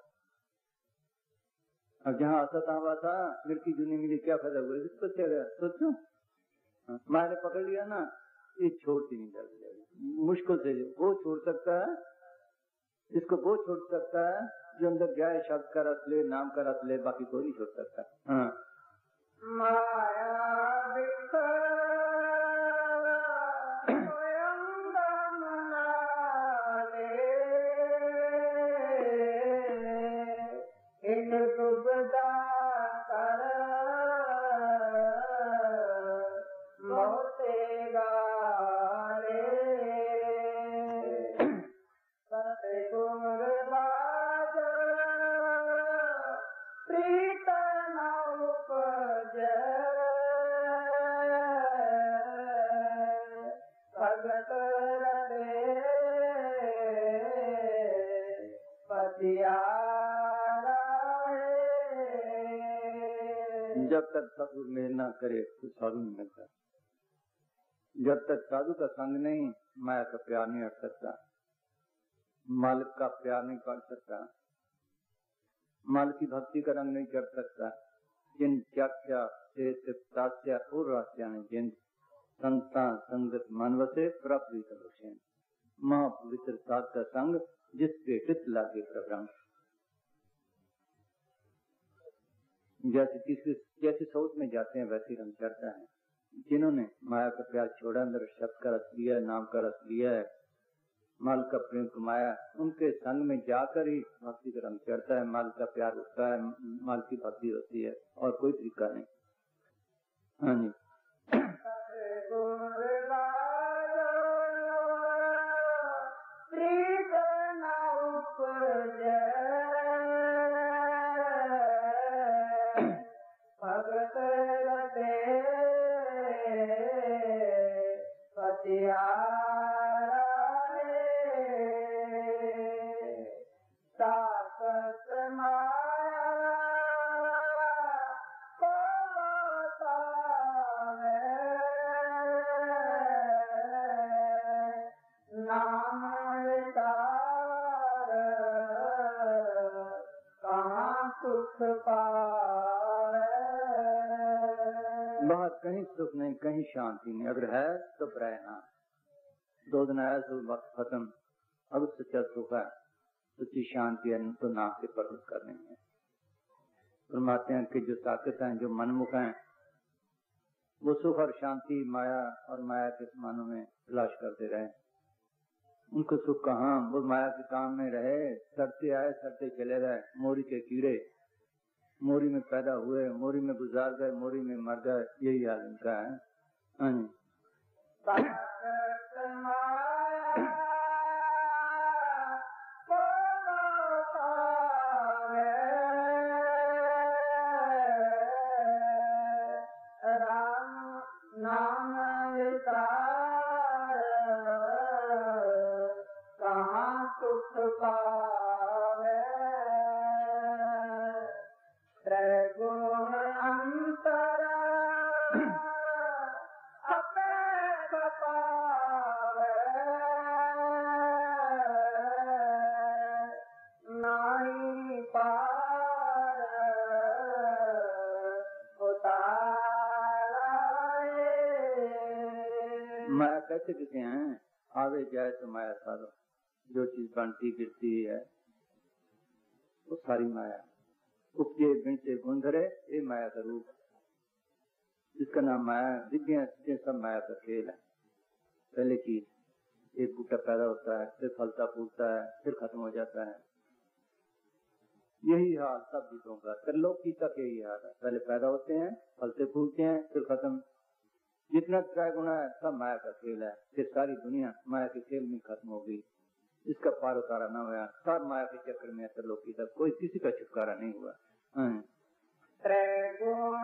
अब जहाँ आता तहाँ था, मिर्गी जूनी मिली, क्या फायदा हुआ, इसको क्या गया। सोचो माया ने पकड़ लिया ना, ये छोड़ती नहीं जाएगी। मुश्किल से वो छोड़ सकता है, इसको वो छोड़ सकता है जो अंदर जाए, शब्द का रस ले, नाम का रस ले, बाकी कोई नहीं छोड़ सकता। हाँ माया जब तक साधु मेल न करे तो साधु नहीं मिलता। जब तक साधु का संग नहीं, माया का प्यार नहीं हट सकता, मालिक का प्यार नहीं पड़ सकता, मालिक की भक्ति का रंग नहीं चढ़ सकता। जिन व्याख्या से तास्या और रास्या ने जिन संता संगत मानव से प्राप्त महापवित्र साध का संग, जिसके चित लागे प्रभु। जैसे किसी जैसे सोच में जाते हैं वैसे रंग चढ़ता है। जिन्होंने माया का प्यार छोड़ा, अंदर शब्द का रस लिया है, नाम का रस लिया है, माल का प्रेम कमाया, उनके संग में जाकर ही भक्ति का रंग चढ़ता है, माल का प्यार उठता है, माल की भक्ति होती है, और कोई तरीका नहीं। हाँ जी, बाहर कहीं सुख नहीं, कहीं शांति नहीं, अगर है तो रहना। दो दिन आया तो वक्त खत्म। अब सच्चा सुख है, सच्ची शांति है, तो नाम के प्रकट करने में फरमाते हैं कि जो ताकत है, जो मनमुख है, वो सुख और शांति माया और माया के मानों में तलाश करते रहे। उनको सुख कहाँ, वो माया के काम में रहे, सड़ते आए सड़ते चले गए। मोरी के कीड़े मोरी में पैदा हुए, मोरी में गुजार गए, मोरी में मर गए, यही हाल इनका है। कैसे किसे हैं, आवे जाए तो माया सारो, जो चीज बनती गिरती है वो सारी माया। उपजे बिनते गुण धरे, ये माया का रूप, इसका नाम माया। विद्या सब माया का खेल है। पहले चीज, एक बूटा पैदा होता है, फिर फलता फूलता है, फिर खत्म हो जाता है। यही हाल सब जीतों का, त्रिलोकी तक यही हाल है। पहले पैदा होते हैं, फलते फूलते हैं, फिर खत्म। जितना त्रय गुणा है सब माया का खेल है। फिर सारी दुनिया माया के खेल में खत्म हो गई। इसका पार उतारा न हुआ, सब माया के चक्र में त्रिलोकी तक कोई किसी का छुटकारा नहीं हुआ। त्रय गुण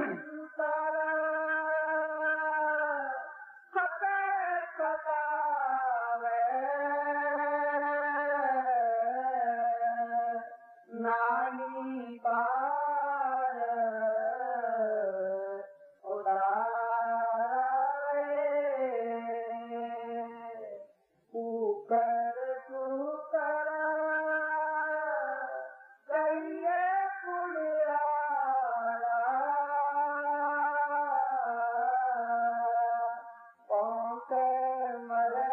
नानी पार उदारे कुकर कुकर कहिए पुड़ियारा पौंक मरे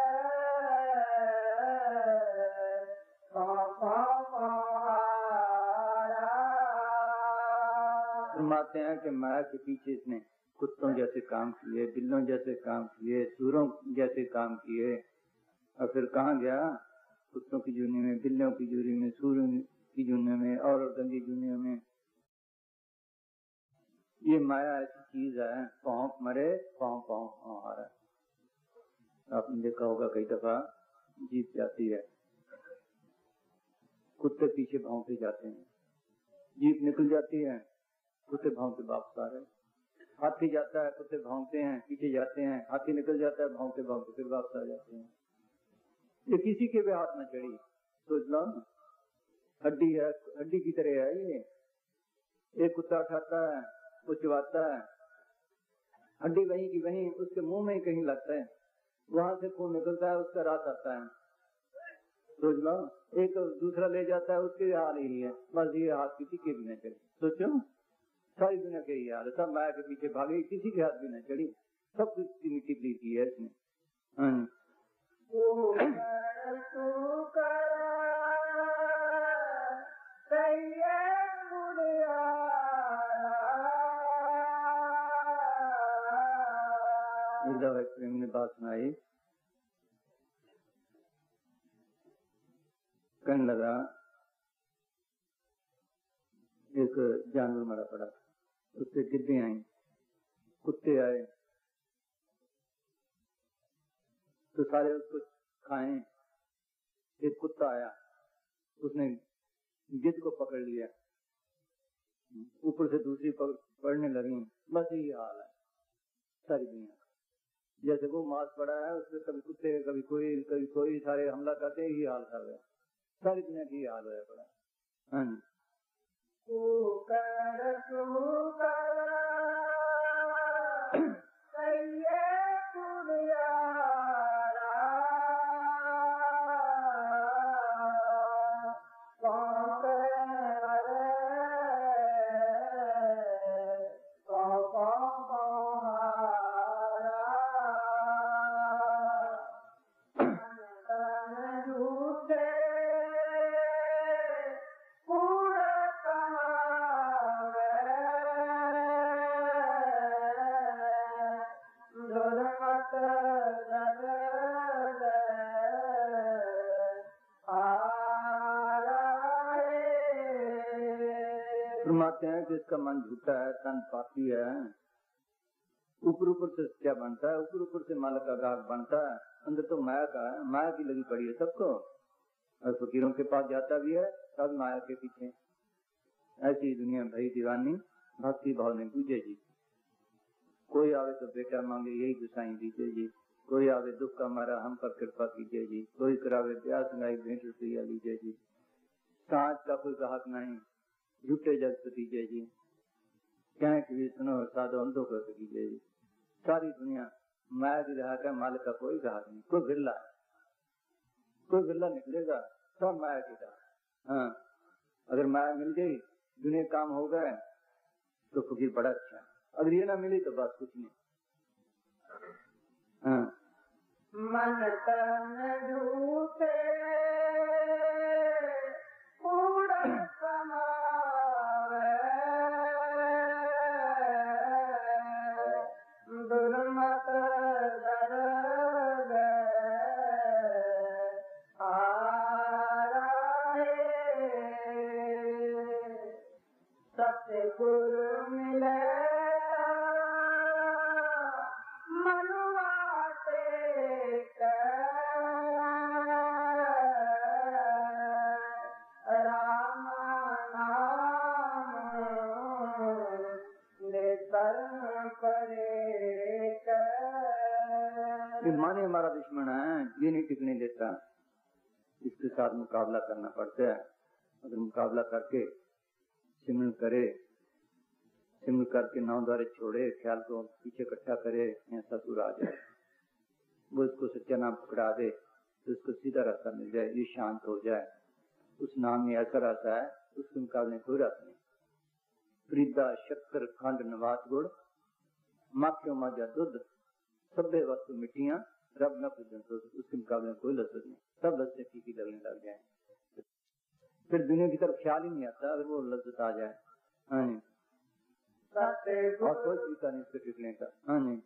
फरमाते हैं कि माया के पीछे इसने कुत्तों जैसे काम किए, बिल्लों जैसे काम किए, सूरों जैसे काम किए, और फिर कहाँ गया? कुत्तों की जूनी में, बिल्लों की जूनी में, सूरों की जूनी में और गंदी जूनियों में। ये माया ऐसी चीज है, भौंक मरे पाँव पाँव आ रहा है। आपने देखा होगा कई दफा जीत जाती है, कुत्ते पीछे भौंके जाते हैं, जीप निकल जाती है, कुत्ते भौंके वापस आ रहे। हाथी जाता है, कुत्ते भौंकते हैं, पीछे जाते हैं, हाथी निकल जाता है, भौंके भौंके फिर वापस आ जाते हैं। ये किसी के भी हाथ में चढ़ी, सोच लो, हड्डी है, हड्डी की तरह है ये। एक कुत्ता उठाता है, वो चबाता है, हड्डी वहीं की वहीं उसके मुंह में ही कहीं लगता है, वहां से खून निकलता है, उसका रात आता है। सोच लो, एक दूसरा ले जाता है, उसके हाल ही है। बस ये हाथ किसी के भी न चढ़े। सोचो, सारी दुनिया के ही हाल, सब माया के पीछे भागे, किसी के हाथ भी न चढ़ी, सब कुछ की मिट्टी ली की है इसने। ने बात सुनाई, कहने लगा एक जानवर मरा पड़ा, उससे गिद्दें आई, कुत्ते आए तो सारे उसको खाएं। एक कुत्ता आया, उसने गिद्ध को पकड़ लिया, ऊपर से दूसरी पकड़ने लगी। बस यही हाल है सारी दुनिया। जैसे वो मांस पड़ा है, उसमें कभी कुत्ते कभी कोई कभी कोई सारे हमला करते, ही हाल कर रहे, सारी दुनिया की हाल है पड़ा। हाँ जी, फरमाते हैं कि इसका मन झूठा है, तन पापी है। ऊपर ऊपर से क्या बनता है, ऊपर ऊपर से मालक का गाहक बनता है, अंदर तो माया का है, माया की लगी पड़ी है सबको। और फकीरों के पास जाता भी है, सब माया के पीछे। ऐसी दुनिया भई दीवानी, भक्ति भाव ने पूजे जी। कोई आवे तो बेटा मांगे, यही गुसाई दीजिए जी। कोई आवे दुख का मारा, हम पर कृपा कीजिए जी। कोई करावे ब्याह संगाई, भेंट रुपया लीजिए जी। सांच का कोई ग्राहक नहीं, झूठे जगत दीजिए जी। क्या कि सुनो साधो अंधो कर दीजिए जी। सारी दुनिया माया की ग्राहक है, मालिक का कोई ग्राहक नहीं। कोई बिरला कोई बिरला निकलेगा, सब माया की ग्राहक। हाँ, अगर माया मिल गई, दुनिया काम हो गए तो फकीर बड़ा अच्छा। अगर ये ना मिली तो बस कुछ नहीं। हाँ, मन तन झूठे कूड़ समावे दुर्मत दर्द आराहे सतगुरु मिले माने हमारा दुश्मन है, ये नहीं टिकने देता, इसके साथ मुकाबला करना पड़ता है। अगर मुकाबला करके सिमरन करे, सिमरन करके नाव द्वारे छोड़े, ख्याल को पीछे इकट्ठा करे, ऐसा सूर आ जाए, वो इसको सच्चा नाम पकड़ा दे तो उसको सीधा रास्ता मिल जाए, ये शांत हो जाए। उस नाम में ऐसा रहता है उसके मुकाबले कोई रास्ता नहीं। प्रीदा शक्कर खंड नवात गुड़ माखियों माजा दूध सभ्य वस्तु मिट्टियां रब न पूजन, तो उसके मुकाबले कोई लज्जत नहीं, सब लज्जत फीकी लगने लग जाए, फिर दुनिया की तरफ ख्याल ही नहीं आता अगर वो लज्जत आ जाए। हाँ जी, और कोई तरीका नहीं इसके टिकने का। हाँ जी,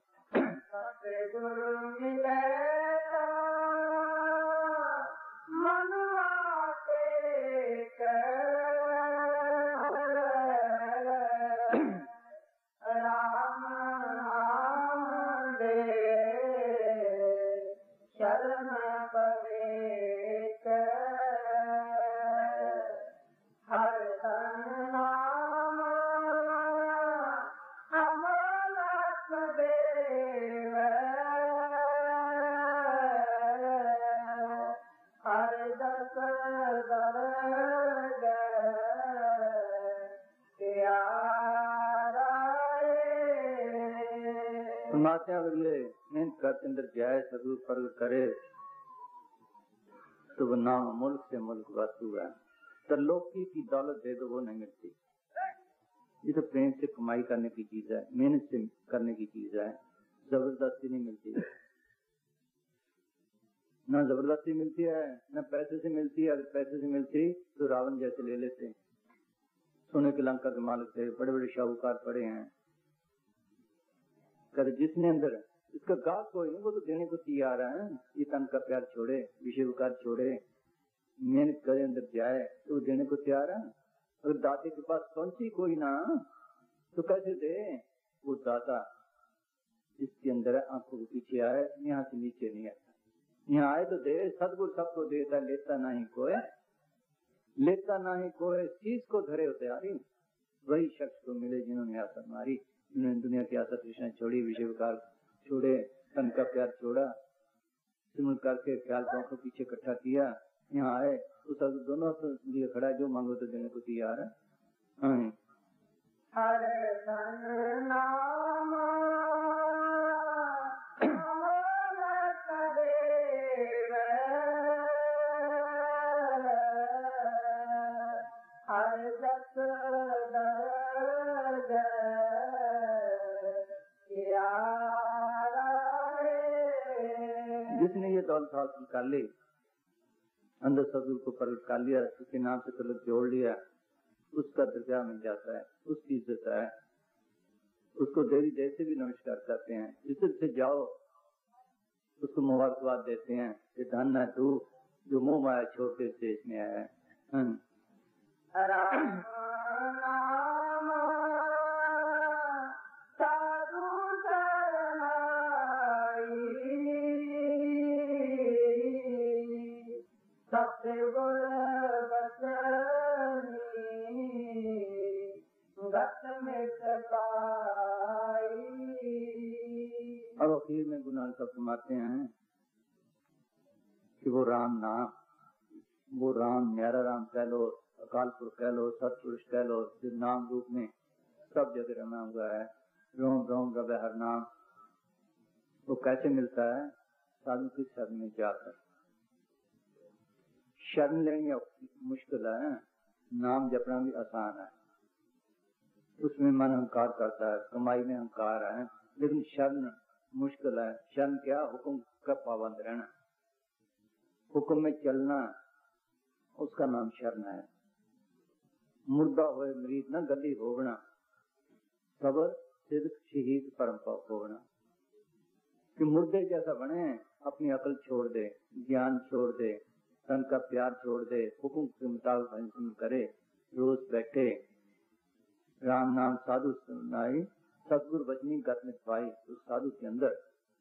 माते अगर ये मेहनत करते अंदर जाए सदगुरु प्रगट करे तो वो नाम मुल्क से मुल्क वस्तु है। तरलोकी की दौलत दे दो वो नहीं मिलती, ये तो प्रेम से कमाई करने की चीज है, मेहनत से करने की चीज है, जबरदस्ती नहीं मिलती है। न जबरदस्ती मिलती है न पैसे से मिलती है। अगर पैसे से मिलती तो रावण जैसे ले लेते, सोने के लंका के मालिक थे, बड़े बड़े शाहूकार पड़े हैं। कर जिसने अंदर इसका गाल कोई नहीं, वो तो देने को तैयार है। ये तन का प्यार छोड़े, विषय विकार छोड़े, मेहनत करे, अंदर जाए तो देने को तैयार है। अगर दाते के पास पहुंची कोई ना तो कैसे दे? वो दाता इसके अंदर आंखों के पीछे आए, यहाँ से नीचे नहीं आता, यहाँ आए तो दे। सदगुरु सबको देता, लेता नहीं कोई, लेता नहीं कोई, चीज को धरे हो तैयारी। वही शख्स को मिले जिन्होंने आशा मारी, जिन्होंने दुनिया की आशा तृष्णा छोड़ी, विषय विकार छोड़े, तन का प्यार छोड़ा, सिमरन करके ख्याल को आंखों पीछे इकट्ठा किया, यहाँ आए तो सब दोनों तो लिए खड़ा है, जो मांगो तो देने को तैयार है। हाँ, हरे नाम हर दस जिसने ये दौलत हासिल कर ली, अंदर सदगुरु को प्रकट कर लिया, उसके नाम से तलक जोड़ लिया, उसका दर्जा मिल जाता है, उसकी इज्जत है, उसको देवी जैसे भी नमस्कार करते हैं। इज्जत से जाओ, उसको मुबारकबाद देते हैं कि धन है तू जो मुंह माया छोड़ के देश में आया है। अब आखिर में गुरु नानक साहब फरमाते हैं कि वो राम नाम, वो राम न्यारा राम कह लो, अकाल पुरुष कह लो, सतपुरुष कह लो, जो नाम रूप में सब जगह रमा हुआ है, रोम रोम रब हर नाम, वो कैसे मिलता है? साधु की शरण में जाकर। शरण लेनी मुश्किल है, नाम जपना भी आसान है, उसमें मन अहंकार करता है, कमाई में अहंकार है, लेकिन शरण मुश्किल है। शरण क्या? हुक्म का पाबंद रहना, हुक्म में चलना, उसका नाम शरण है। मुर्दा होए मरीज न गली होना, सबर सिद्क शहीद परम पाप होना। कि मुर्दे जैसा बने, अपनी अकल छोड़ दे, ज्ञान छोड़ दे, तन का प्यार छोड़ दे, हुक्म के मुताबिक भजन करे, रोज बैठे राम नाम साधु सुनाई, सतगुरु वचनी गत में पाई। उस साधु के अंदर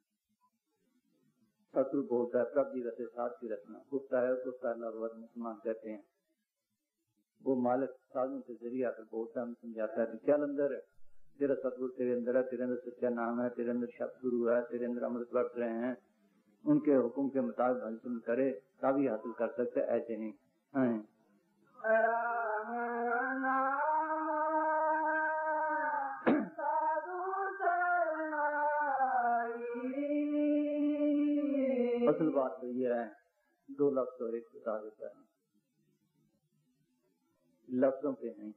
सतगुरु बोलता है, प्रभ जी रचे साथ की रचना, गुप्ता है गुप्ता लगभग मुसलमान कहते हैं। वो मालिक साधु के जरिए आकर बोलता है, समझाता है, चल अंदर, तेरा सतगुरु तेरे अंदर है, तेरे अंदर सच्चा नाम है, तेरे अंदर शब्द गुरु है, तेरे अंदर अमृत बरत रहे हैं, उनके हुक्म के मुताबिक भजन करे तभी हासिल कर सकते, ऐसे नहीं है। असल बात तो यह है, दो लफ्ज और एक बता देता है, लफ्जों पे नहीं,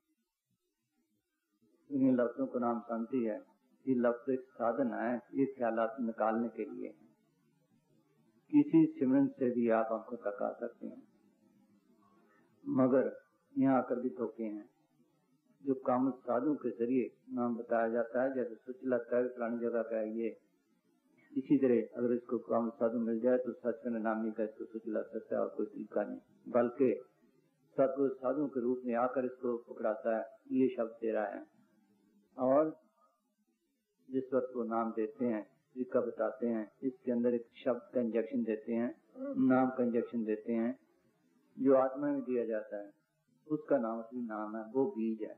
इन लफ्जों को नाम शांति है। ये लफ्ज एक साधन है, ये ख्यालात निकालने के लिए। किसी सिमरन से भी आप आंखों तक आ सकते हैं, मगर यहाँ आकर भी धोखे हैं। जो काम साधु के जरिए नाम बताया जाता है, जैसे सोच लगता है पुरानी जगह का है ये, इसी तरह अगर इसको काम साधु मिल जाए तो सच में नाम नहीं का इसको सोच लग सकता है और कोई तरीका नहीं, बल्कि सतगुरु साधु के रूप में आकर इसको पकड़ाता है, ये शब्द दे रहा है। और जिस वक्त वो नाम देते हैं, तरीका बताते हैं, इसके अंदर एक शब्द का इंजेक्शन देते हैं, नाम का इंजेक्शन देते हैं, जो आत्मा में दिया जाता है, उसका नाम असली नाम है, वो बीज है।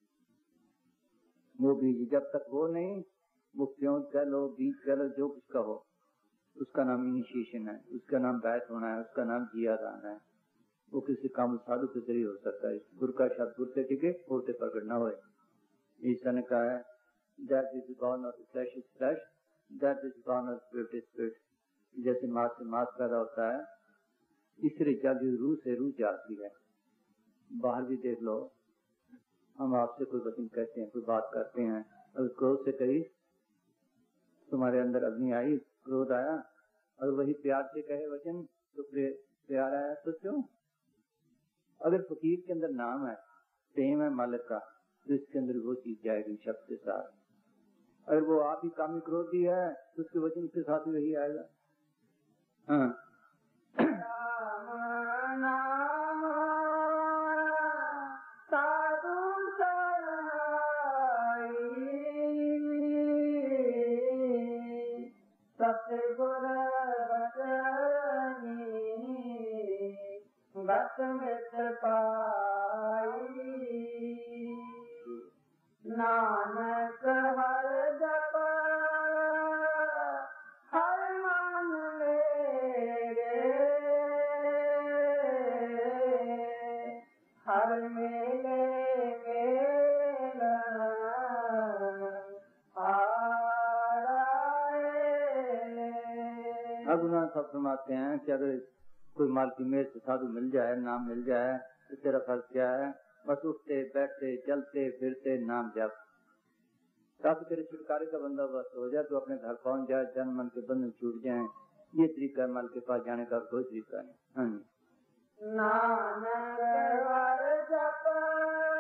वो बीज जब तक वो नहीं, वो क्यों कह लो, बीज कह लो, जो कुछ कहो, उसका नाम इनिशिएशन है, उसका नाम बैठ होना है, उसका नाम जिया दान है। वो किसी काम साधु के जरिए हो सकता है। गुरु का शब्द गुरते टिके, होते प्रकट न होए। ईसा ने कहा है, that is born of flesh is flesh, that is born of spirit is spirit। जैसे मांस से मांस पैदा होता है, इस तरह जब रूह से रूह जाती है। बाहर भी देख लो, हम आपसे कोई वचन कहते हैं, कोई बात करते हैं, अगर क्रोध से कही तुम्हारे अंदर अग्नि आई, क्रोध आया, और वही प्यार से कहे वचन तो प्यार आया, तो क्यों? अगर फकीर के अंदर नाम है, प्रेम है मालिक का, तो इसके अंदर वो चीज जाएगी शब्द के साथ। अगर वो आप ही कामी क्रोधी है तो उसके वचन के साथ ही वही आएगा। हाँ। बस मित्र पाई, नानक हर जप हर मान मेरे, हर मेले मेलन आए। रघुनाथ साहब फरमाते हैं कि अगर कोई माल की मेज से साधु मिल जाए, नाम मिल जाए, तो तेरा फर्ज क्या है? बस उठते बैठते चलते फिरते नाम जप, ताकि तेरे छुटकारे का बंदोबस्त हो जाए, तो अपने घर पहुंच जाए, जन मन के बंधन छूट जाए। ये तरीका है माल के पास जाने का, कोई तरीका नहीं। हाँ, नानक हर जप